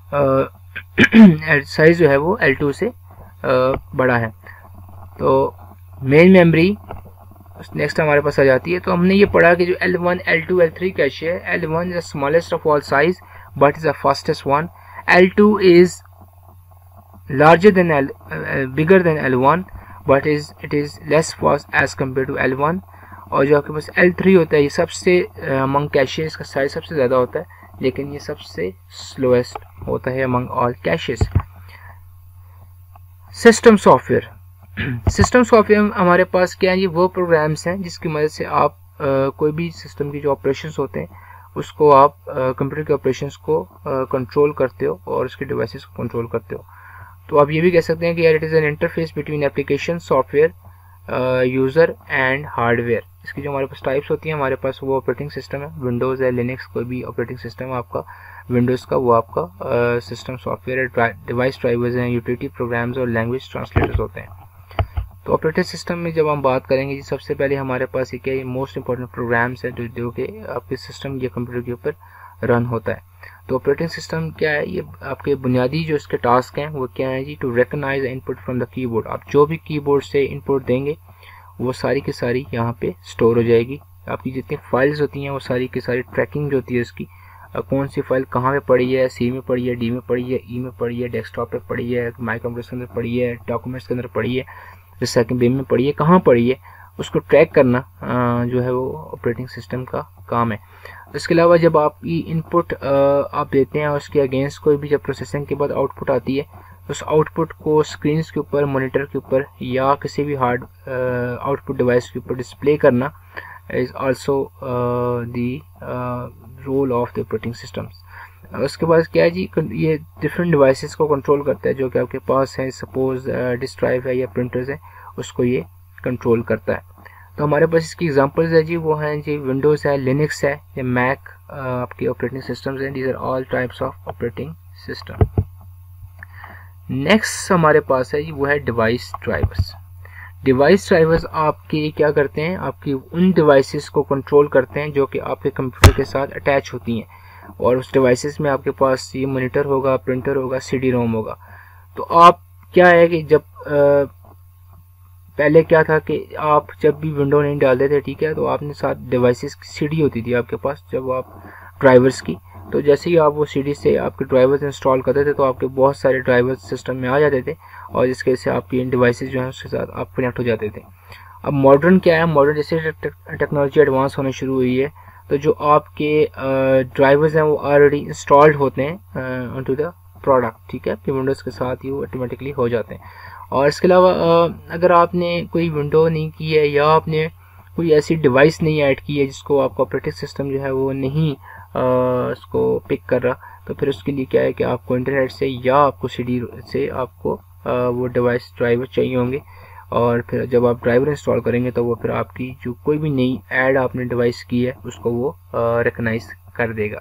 साइज जो है वो एल टू से आ, बड़ा है। तो मेन मेमोरी नेक्स्ट हमारे पास आ जाती है। तो हमने ये पढ़ा कि जो L one, L two, L three cache है, L one is the smallest of all size but is the fastest one. L two is larger than L, uh, bigger than L one but is it is less fast as compared to L one. और जो आपके पास L three होता है ये सबसे among caches का size सबसे ज़्यादा होता है, लेकिन ये सबसे स्लोएस्ट होता है among all caches. System software, system software हमारे पास क्या है, ये वो प्रोग्राम्स हैं जिसकी मदद से आप uh, कोई भी सिस्टम की जो ऑपरेशंस होते हैं उसको आप कंप्यूटर uh, के ऑपरेशंस को कंट्रोल uh, करते हो और उसके डिवाइसेस को कंट्रोल करते हो। तो आप ये भी कह सकते हैं कि यार it is an interface between application, software, user and hardware. इसकी जो हमारे पास टाइप्स होती हैं, हमारे पास वो ऑपरेटिंग सिस्टम है, विंडोज़ है, लिनक्स, कोई भी ऑपरेटिंग सिस्टम है आपका विंडोज़ का, वो आपका सिस्टम सॉफ्टवेयर है। डिवाइस ड्राइवर्स हैं, यूटिलिटी प्रोग्राम्स और लैंग्वेज ट्रांसलेटर्स होते हैं। तो ऑपरेटिंग सिस्टम में जब हम बात करेंगे जी, सबसे पहले हमारे पास ये क्या है, मोस्ट इंपॉर्टेंट प्रोग्राम्स हैं जो जो कि आपके सिस्टम या कंप्यूटर के ऊपर रन होता है। तो ऑपरेटिंग सिस्टम क्या है, ये आपके बुनियादी जो इसके टास्क हैं वो क्या है जी, to recognize input from the keyboard. आप जो भी कीबोर्ड से इनपुट देंगे वो सारी की सारी यहाँ पे स्टोर हो जाएगी। आपकी जितनी फाइल्स होती हैं वो सारी की सारी ट्रैकिंग जो होती है उसकी, कौन सी फाइल कहाँ पे पड़ी है, सी में पड़ी है, डी में पड़ी है, ई में पड़ी है, डेस्कटॉप पे पड़ी है, माई कंप्यूटर के अंदर पड़ी है, डॉक्यूमेंट्स के अंदर पड़ी है, सेकंड बेम में पड़ी है, कहाँ पड़ी है, उसको ट्रैक करना जो है वो ऑपरेटिंग सिस्टम का काम है। इसके अलावा जब आप ये इनपुट आप देते हैं और उसके अगेंस्ट कोई भी जब प्रोसेसिंग के बाद आउटपुट आती है, उस आउटपुट को स्क्रीन के ऊपर, मॉनिटर के ऊपर या किसी भी हार्ड आउटपुट डिवाइस के ऊपर डिस्प्ले करना is also the role of the operating systems. उसके बाद क्या है जी, ये डिफरेंट डिवाइसेस को कंट्रोल करता है जो कि आपके पास है, सपोज डिस्क ड्राइव है या प्रिंटर्स है, उसको ये कंट्रोल करता है। तो हमारे पास इसकी एग्जांपल्स है जी, वो हैं जी विंडोज़ है, लिनक्स है, या मैक आपके ऑपरेटिंग सिस्टम्स हैं। These are all types of operating system. Next हमारे पास है जी वो है डिवाइस ड्राइवर्स। डिवाइस ड्राइवर्स आपके क्या करते हैं, आपकी उन डिवाइसेस को कंट्रोल करते हैं जो कि आपके कंप्यूटर के साथ अटैच होती हैं, और उस डिवाइसेस में आपके पास ये मॉनिटर होगा, प्रिंटर होगा, सी डी रोम होगा। तो आप क्या है कि जब आ, पहले क्या था कि आप जब भी विंडो नहीं डालते थे, ठीक है, तो आपने साथ डिवाइसेस की सीडी होती थी आपके पास जब आप ड्राइवर्स की, तो जैसे ही आप वो सीडी से आपके ड्राइवर्स इंस्टॉल करते थे तो आपके बहुत सारे ड्राइवर्स सिस्टम में आ जाते थे और जिसकी वजह से आपकी डिवाइसेस जो हैं उसके साथ आप कनेक्ट हो जाते थे। अब मॉडर्न क्या है, मॉडर्न जैसे टेक्नोलॉजी एडवांस होनी शुरू हुई है तो जो आपके ड्राइवर्स हैं वो ऑलरेडी इंस्टॉल्ड होते हैं ऑनटू द प्रोडक्ट, ठीक है, कि विंडोज़ के साथ ही वो ऑटोमेटिकली हो जाते हैं। और इसके अलावा अगर आपने कोई विंडो नहीं की है या आपने कोई ऐसी डिवाइस नहीं ऐड की है जिसको आपका ऑपरेटिंग सिस्टम जो है वो नहीं उसको पिक कर रहा, तो फिर उसके लिए क्या है कि आपको इंटरनेट से या आपको सीडी से आपको आ, वो डिवाइस ड्राइवर चाहिए होंगे और फिर जब आप ड्राइवर इंस्टॉल करेंगे तो वो फिर आपकी जो कोई भी नई ऐड आपने डिवाइस की है उसको वो रिकग्नाइज कर देगा।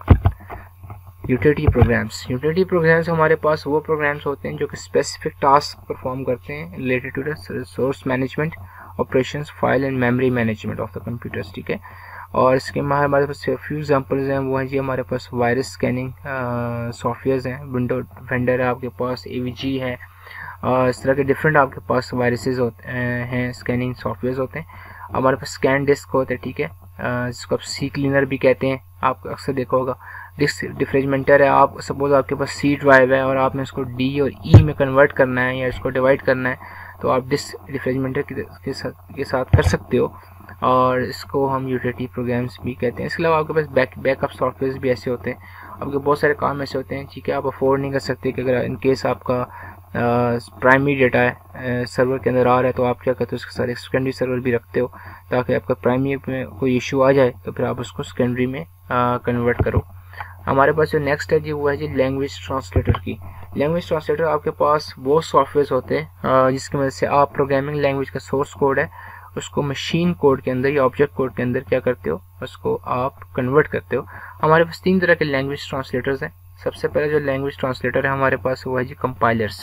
यूटिलिटी प्रोग्राम्स, यूटिलिटी प्रोग्राम्स हमारे पास वो प्रोग्राम्स होते हैं जो कि स्पेसिफिक टास्क परफॉर्म करते हैं related to the resource management, operations, file and memory management of the computers, ठीक है। और इसके हमारे पास फ्यू एग्जांपल्स हैं, वो हैं जी हमारे पास वायरस स्कैनिंग सॉफ्टवेयर हैं, विंडो वेंडर है आपके पास, एवीजी है, और इस तरह के डिफरेंट आपके पास वायरसेस होते हैं, स्कैनिंग सॉफ्टवेयर होते हैं। हमारे पास स्कैन डिस्क होते हैं, ठीक है, जिसको आप सी क्लीनर भी कहते हैं, आप अक्सर देखा होगा। डिस्क डिफ्रेगमेंटर है, आप सपोज आपके पास सी ड्राइव है और आपने इसको डी और ई में कन्वर्ट करना है या इसको डिवाइड करना है तो आप डिस्क डिफ्रेगमेंटर के साथ के साथ कर सकते हो और इसको हम यूटिलिटी प्रोग्राम्स भी कहते हैं। इसके अलावा आपके पास बैक बैकअप सॉफ्टवेयर भी ऐसे होते हैं, आपके बहुत सारे काम ऐसे होते हैं, ठीक है, आप अफोर्ड नहीं कर सकते कि अगर इन केस आपका प्राइमरी डेटा है सर्वर के अंदर आ रहा है तो आप क्या करते हो उसके साथ एक सेकेंडरी सर्वर भी रखते हो ताकि आपका प्राइमरी में कोई इशू आ जाए तो फिर आप उसको सेकेंडरी में कन्वर्ट करो। हमारे पास जो नेक्स्ट है जी वो है जी लैंग्वेज ट्रांसलेटर की। लैंग्वेज ट्रांसलेटर आपके पास वो सॉफ्टवेयर होते हैं जिसकी वजह से आप प्रोग्रामिंग लैंग्वेज का सोर्स कोड है उसको मशीन कोड के अंदर या ऑब्जेक्ट कोड के अंदर क्या करते हो, उसको आप कन्वर्ट करते हो। हमारे पास तीन तरह के लैंग्वेज ट्रांसलेटर्स हैं। सबसे पहले जो लैंग्वेज ट्रांसलेटर है हमारे पास वो है जी कंपाइलर्स।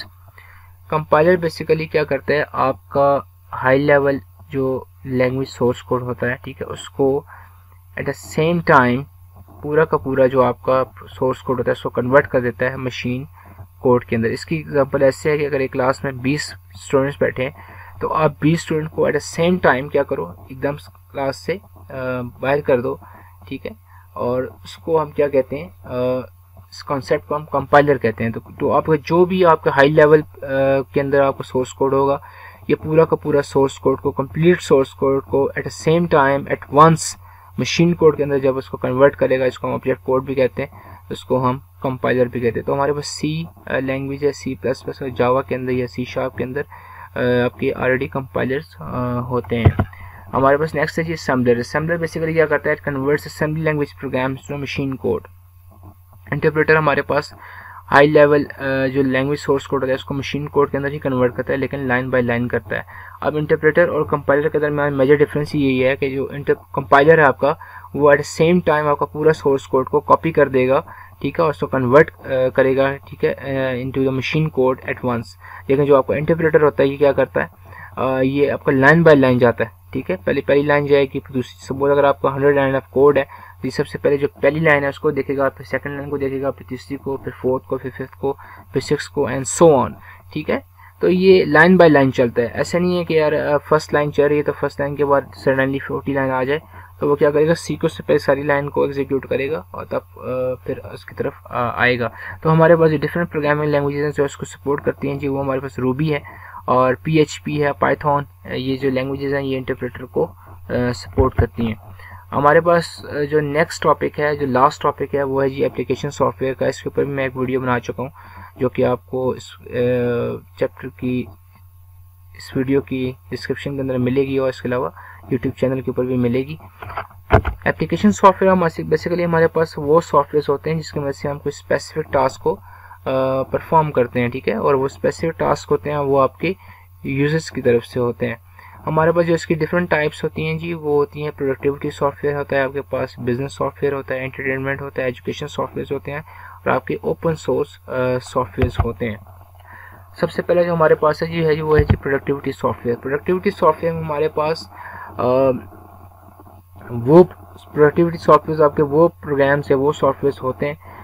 कंपाइलर बेसिकली क्या करता है, आपका हाई लेवल जो लैंग्वेज सोर्स कोड होता है, ठीक है, उसको एट द सेम टाइम पूरा का पूरा जो आपका सोर्स कोड होता है उसको कन्वर्ट कर देता है मशीन कोड के अंदर। इसकी एग्जांपल ऐसे है कि अगर एक क्लास में बीस स्टूडेंट्स बैठे हैं तो आप बीस स्टूडेंट को एट द सेम टाइम क्या करो, एकदम क्लास से बाहर कर दो, ठीक है, और उसको हम क्या कहते हैं, इस कॉन्सेप्ट को हम कंपाइलर कहते हैं। तो, तो आपका जो भी आपका हाई लेवल के अंदर आपका सोर्स कोड होगा ये पूरा का पूरा सोर्स कोड को, कंप्लीट सोर्स कोड को at the same time at once machine code के अंदर जब उसको कन्वर्ट करेगा, इसको हम ऑब्जेक्ट कोड भी कहते हैं, उसको हम कंपाइलर भी कहते हैं। तो हमारे पास सी लैंग्वेज है, सी प्लस प्लस और जावा के अंदर या सी शार्प के अंदर आपके ऑलरेडी कंपाइलर्स होते हैं। हमारे पास नेक्स्ट है जी असेंबलर। असेंबलर बेसिकली क्या करता है, converts assembly language programs to machine code. Interpreter हमारे पास हाई लेवल जो लैंग्वेज सोर्स कोड होता है उसको मशीन कोड के अंदर ही कन्वर्ट करता है लेकिन लाइन बाय लाइन करता है। अब इंटरप्रेटर और कंपाइलर के दरमियान मेजर डिफरेंस यही है कि जो इंटर कंपाइलर है आपका वो एट द सेम टाइम आपका पूरा सोर्स कोड को कॉपी कर देगा, ठीक है, और उसको कन्वर्ट करेगा, ठीक है, into the machine code at once. लेकिन जो आपका इंटरप्रेटर होता है ये क्या करता है, uh, ये आपका लाइन बाय लाइन जाता है, ठीक है, पहले पहली लाइन जाएगी फिर दूसरी। सपोज अगर आपका हंड्रेड लाइन ऑफ कोड है तो सबसे पहले जो पहली लाइन है उसको देखेगा, फिर सेकंड लाइन को देखेगा, फिर तीसरी को, फिर फोर्थ को, फिर फिफ्थ को, फिर सिक्स को एंड सो ऑन, ठीक है। तो ये लाइन बाय लाइन चलता है। ऐसा नहीं है कि यार फर्स्ट लाइन चल रही है तो फर्स्ट लाइन के बाद सडनली फोर्टी लाइन आ जाए तो वो क्या करेगा, सी को से पहले सारी लाइन को एग्जीक्यूट करेगा और तब फिर उसकी तरफ आएगा। तो हमारे पास डिफरेंट प्रोग्रामिंग लैंग्वेजेस हैं जो इसको सपोर्ट करती हैं जी, वो हमारे पास रूबी है और पी एच पी है, पाइथन, ये जो लैंग्वेजेस हैं ये इंटरप्रेटर को सपोर्ट करती हैं। हमारे पास जो नेक्स्ट टॉपिक है, जो लास्ट टॉपिक है वो है जी एप्लीकेशन सॉफ्टवेयर का। इसके ऊपर भी मैं एक वीडियो बना चुका हूँ जो कि आपको इस चैप्टर की इस वीडियो की डिस्क्रिप्शन के अंदर मिलेगी और इसके अलावा यूट्यूब चैनल के ऊपर भी मिलेगी। एप्लीकेशन सॉफ्टवेयर हमारे बेसिकली हमारे पास वो सॉफ्टवेयर होते हैं जिसकी वजह से हम कोई स्पेसिफिक टास्क को परफॉर्म करते हैं, ठीक है, और वो स्पेसिफिक टास्क होते हैं वो आपके यूजर्स की तरफ से होते हैं। हमारे पास जो इसकी डिफरेंट टाइप्स होती हैं जी वो होती हैं प्रोडक्टिविटी सॉफ्टवेयर होता है आपके पास, बिजनेस सॉफ्टवेयर होता है, एंटरटेनमेंट होता है, एजुकेशन सॉफ्टवेयर होते हैं और आपके ओपन सोर्स सॉफ्टवेयर होते हैं। सबसे पहले जो हमारे पास है जी है जी वो है जी प्रोडक्टिविटी सॉफ्टवेयर। प्रोडक्टिविटी सॉफ्टवेयर में हमारे पास आ, वो प्रोडक्टिविटी सॉफ्टवेयर आपके वो प्रोग्राम्स है, वो सॉफ्टवेयर होते हैं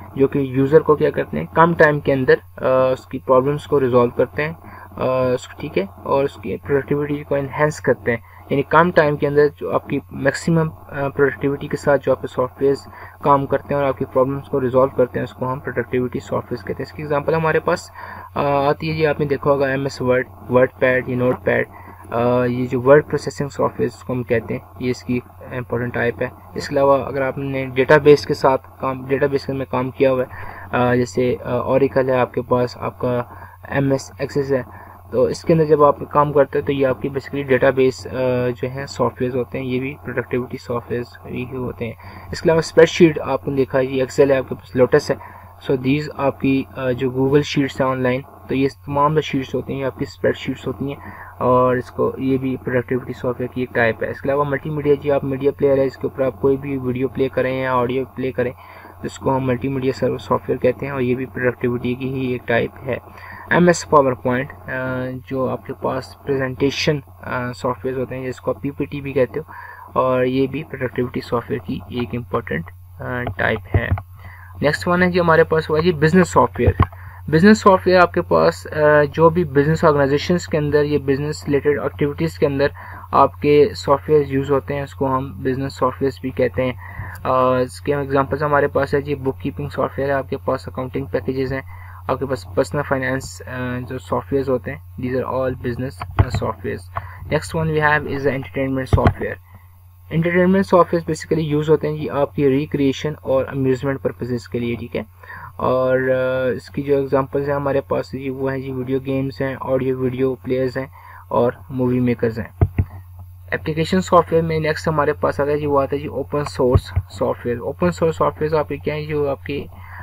जो कि यूज़र को क्या करते हैं, कम टाइम के अंदर उसकी प्रॉब्लम्स को रिजॉल्व करते हैं, ठीक है, और उसकी प्रोडक्टिविटी को इन्हेंस करते हैं। यानी कम टाइम के अंदर जो आपकी मैक्सिमम प्रोडक्टिविटी के साथ जो आपके सॉफ्टवेयर काम करते हैं और आपकी प्रॉब्लम्स को रिजॉल्व करते हैं, उसको हम प्रोडक्टिविटी सॉफ्टवेयर कहते हैं। इसकी एग्जांपल हमारे पास आ, आती है जी, आपने देखा होगा M S Word, WordPad, ये नोट पैड, ये जो वर्ड प्रोसेसिंग सॉफ्टवेयर को हम कहते हैं, ये इसकी इंपॉर्टेंट टाइप है। इसके अलावा अगर आपने डेटाबेस के साथ काम डेटाबेस में काम किया हुआ है, जैसे ओरेकल है आपके पास, आपका एम एस एक्सेस है, तो इसके अंदर जब आप काम करते हैं तो ये आपकी बेसिकली डेटाबेस जो है सॉफ्टवेयर होते हैं, ये भी प्रोडक्टिविटी सॉफ्टवेयर ही होते हैं। इसके अलावा स्प्रेडशीट आपने देखा है, ये एक्सेल है आपके पास, लोटस है, सो दीज आपकी जो गूगल शीट्स हैं ऑनलाइन, तो ये तमाम जो शीट्स होती हैं आपकी स्प्रेडशीट्स होती हैं, और इसको ये भी प्रोडक्टिविटी सॉफ्टवेयर की एक टाइप है। इसके अलावा मल्टीमीडिया, जी आप मीडिया प्लेयर है, इसके ऊपर आप कोई भी वीडियो प्ले करें या ऑडियो प्ले करें, जिसको हम मल्टीमीडिया सर्वर सॉफ्टवेयर कहते हैं, और ये भी प्रोडक्टिविटी की ही एक टाइप है। एम एस पावर पॉइंट, जो आपके पास प्रेजेंटेशन सॉफ्टवेयर होते हैं, जिसको आप पी पी टी भी कहते हो, और ये भी प्रोडक्टिविटी सॉफ्टवेयर की एक इम्पॉर्टेंट टाइप है। नेक्स्ट वन है जी हमारे पास हुआ जी बिजनेस सॉफ्टवेयर। बिजनेस सॉफ्टवेयर आपके पास जो भी बिजनेस ऑर्गेनाइजेशंस के अंदर, ये बिजनेस रिलेटेड एक्टिविटीज़ के अंदर आपके सॉफ्टवेयर यूज़ होते हैं, उसको हम बिजनेस सॉफ्टवेयर भी कहते हैं। इसके एग्जांपल्स हमारे पास है जी, बुक कीपिंग सॉफ्टवेयर है आपके पास, अकाउंटिंग पैकेजेस हैं आपके पास, पर्सनल फाइनेंस जो सॉफ्टवेयर होते हैं, these are all business software. Next one we have is entertainment software. Entertainment software basically use होते हैं जी आपकी रिक्रिएशन और अम्यूजमेंट पर्पजेस के लिए, ठीक है। और uh, इसकी जो एग्जांपल्स हैं हमारे पास जी, वो हैं जी वीडियो गेम्स हैं, ऑडियो वीडियो प्लेयर्स हैं, और मूवी मेकर्स हैं। एप्लीकेशन सॉफ्टवेयर में नेक्स्ट हमारे पास आता है जी, वो आता है जी open source software. Open source software आपके क्या है, जो आपके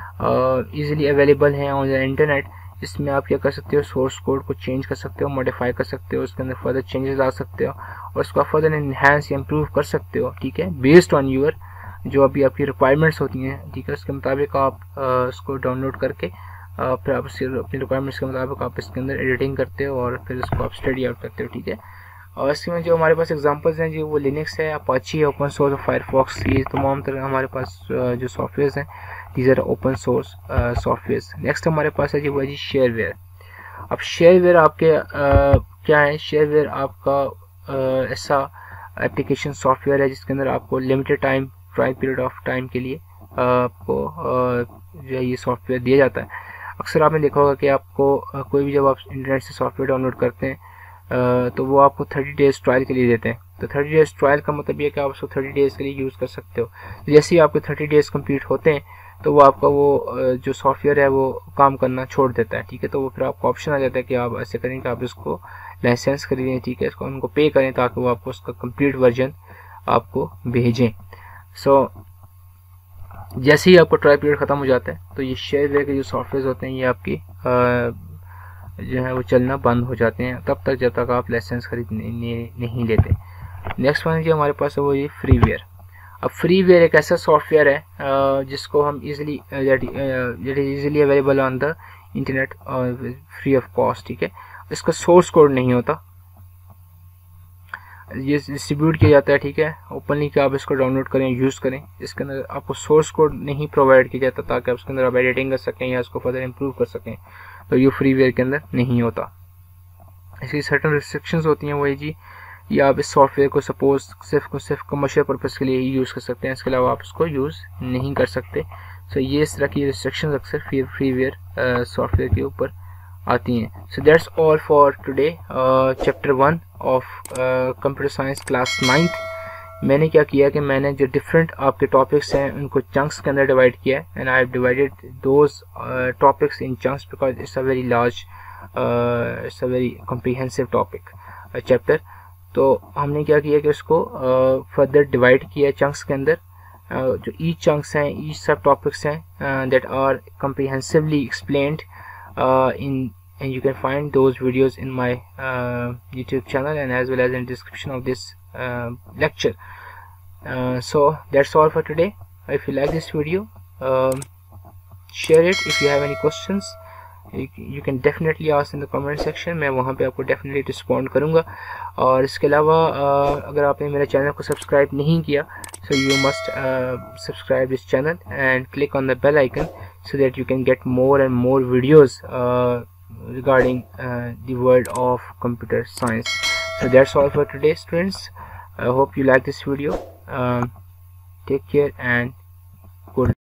easily available on the the इंटरनेट। इसमें आप क्या कर सकते हो, सोर्स कोड को चेंज कर सकते हो, मॉडिफाई कर सकते हो, उसके अंदर फर्दर चेंजेस ला सकते हो, और उसका फर्दर इनहेंस या इम्प्रूव कर सकते हो, ठीक है, बेस्ड ऑन यूर जो अभी आपकी रिक्वायरमेंट्स होती हैं, ठीक है, उसके मुताबिक आप उसको डाउनलोड करके आ, फिर आप अपनी रिक्वायरमेंट्स के मुताबिक आप इसके अंदर एडिटिंग करते हो, और फिर उसको आप स्टडी आउट करते हो, ठीक है। और इसमें जो हमारे पास एग्जांपल्स हैं जी, वो लिनक्स है, अपाची है, ओपन सोर्स और फायरफॉक्स, ये तमाम तरह हमारे पास जो सॉफ्टवेयर हैं, these are open source software. Next हमारे पास है जी, वो है जी शेयरवेयर। अब शेयरवेयर आपके uh, क्या है, शेयरवेयर आपका uh, ऐसा एप्लीकेशन सॉफ्टवेयर है जिसके अंदर आपको limited time, trial period of time के लिए uh, आपको uh, जो है ये सॉफ्टवेयर दिया जाता है। अक्सर आपने देखा होगा कि आपको uh, कोई भी जब आप इंटरनेट से सॉफ्टवेयर डाउनलोड करते हैं uh, तो वो आपको थर्टी डेज ट्रायल के लिए देते हैं। तो थर्टी डेज ट्रायल का मतलब ये कि आप उसको थर्टी डेज के लिए यूज़ कर सकते हो। जैसे ही आपके थर्टी डेज कंप्लीट होते हैं तो वो आपका वो जो सॉफ्टवेयर है वो काम करना छोड़ देता है, ठीक है। तो वो फिर आपको ऑप्शन आ जाता है कि आप ऐसे करें कि आप इसको लाइसेंस खरीदें, ठीक है, इसको उनको पे करें ताकि वो आपको उसका कंप्लीट वर्जन आपको भेजें। सो so, जैसे ही आपको ट्रायल पीरियड ख़त्म हो जाता है तो ये शेयरवेयर के जो सॉफ्टवेयर होते हैं ये आपकी जो है वो चलना बंद हो जाते हैं, तब तक जब तक आप लाइसेंस खरीदने नहीं लेते। नेक्स्ट वन जो हमारे पास है वो ये फ्रीवेयर। अब फ्रीवेयर एक ऐसा सॉफ्टवेयर है जिसको हम easily that is easily available on the internet free of cost, ठीक है। इसका सोर्स कोड नहीं होता, ये डिस्ट्रीब्यूट किया जाता है, ठीक है, ओपनली कि आप इसको डाउनलोड करें, यूज़ करें। इसके अंदर आपको सोर्स कोड नहीं प्रोवाइड किया जाता ताकि आप उसके अंदर आप एडिटिंग कर सकें या उसको फर्दर इम्प्रूव कर सकें, तो ये फ्रीवेयर के अंदर नहीं होता। इसकी सर्टन रिस्ट्रिक्शंस होती हैं, वही जी या आप इस सॉफ्टवेयर को सपोज सिर्फ को सिर्फ कमर्शियल पर्पस के लिए ही यूज़ कर सकते हैं, इसके अलावा आप इसको यूज़ नहीं कर सकते। सो so, ये इस तरह की रिस्ट्रिक्शंस अक्सर फ्री फ्रीवेयर सॉफ्टवेयर के ऊपर आती हैं। So that's all for today chapter one of computer science class ninth. मैंने क्या किया कि मैंने जो डिफरेंट आपके टॉपिक्स हैं उनको चंक्स के अंदर डिवाइड किया है, and I have divided those topics in chunks because it's a very large it's a very comprehensive topic chapter. तो हमने क्या किया कि उसको फर्दर डिवाइड किया चंक्स के अंदर, uh, जो ईच चंक्स हैं, ईच सब टॉपिक्स हैं that are comprehensively explained in, and you can find those videos in my uh, YouTube channel and as well as in description of this uh, lecture. Uh, so that's all for today. If you like this video, um, share it. If you have any questions, you, you can definitely ask in the comment section. मैं वहाँ पे आपको definitely respond करूँगा। और इसके अलावा uh, अगर आपने मेरे चैनल को सब्सक्राइब नहीं किया, so you must uh, subscribe this channel and click on the bell icon so that you can get more and more videos uh, regarding uh, the world of computer science. So that's all for today, students. I hope you like this video. Um, take care and good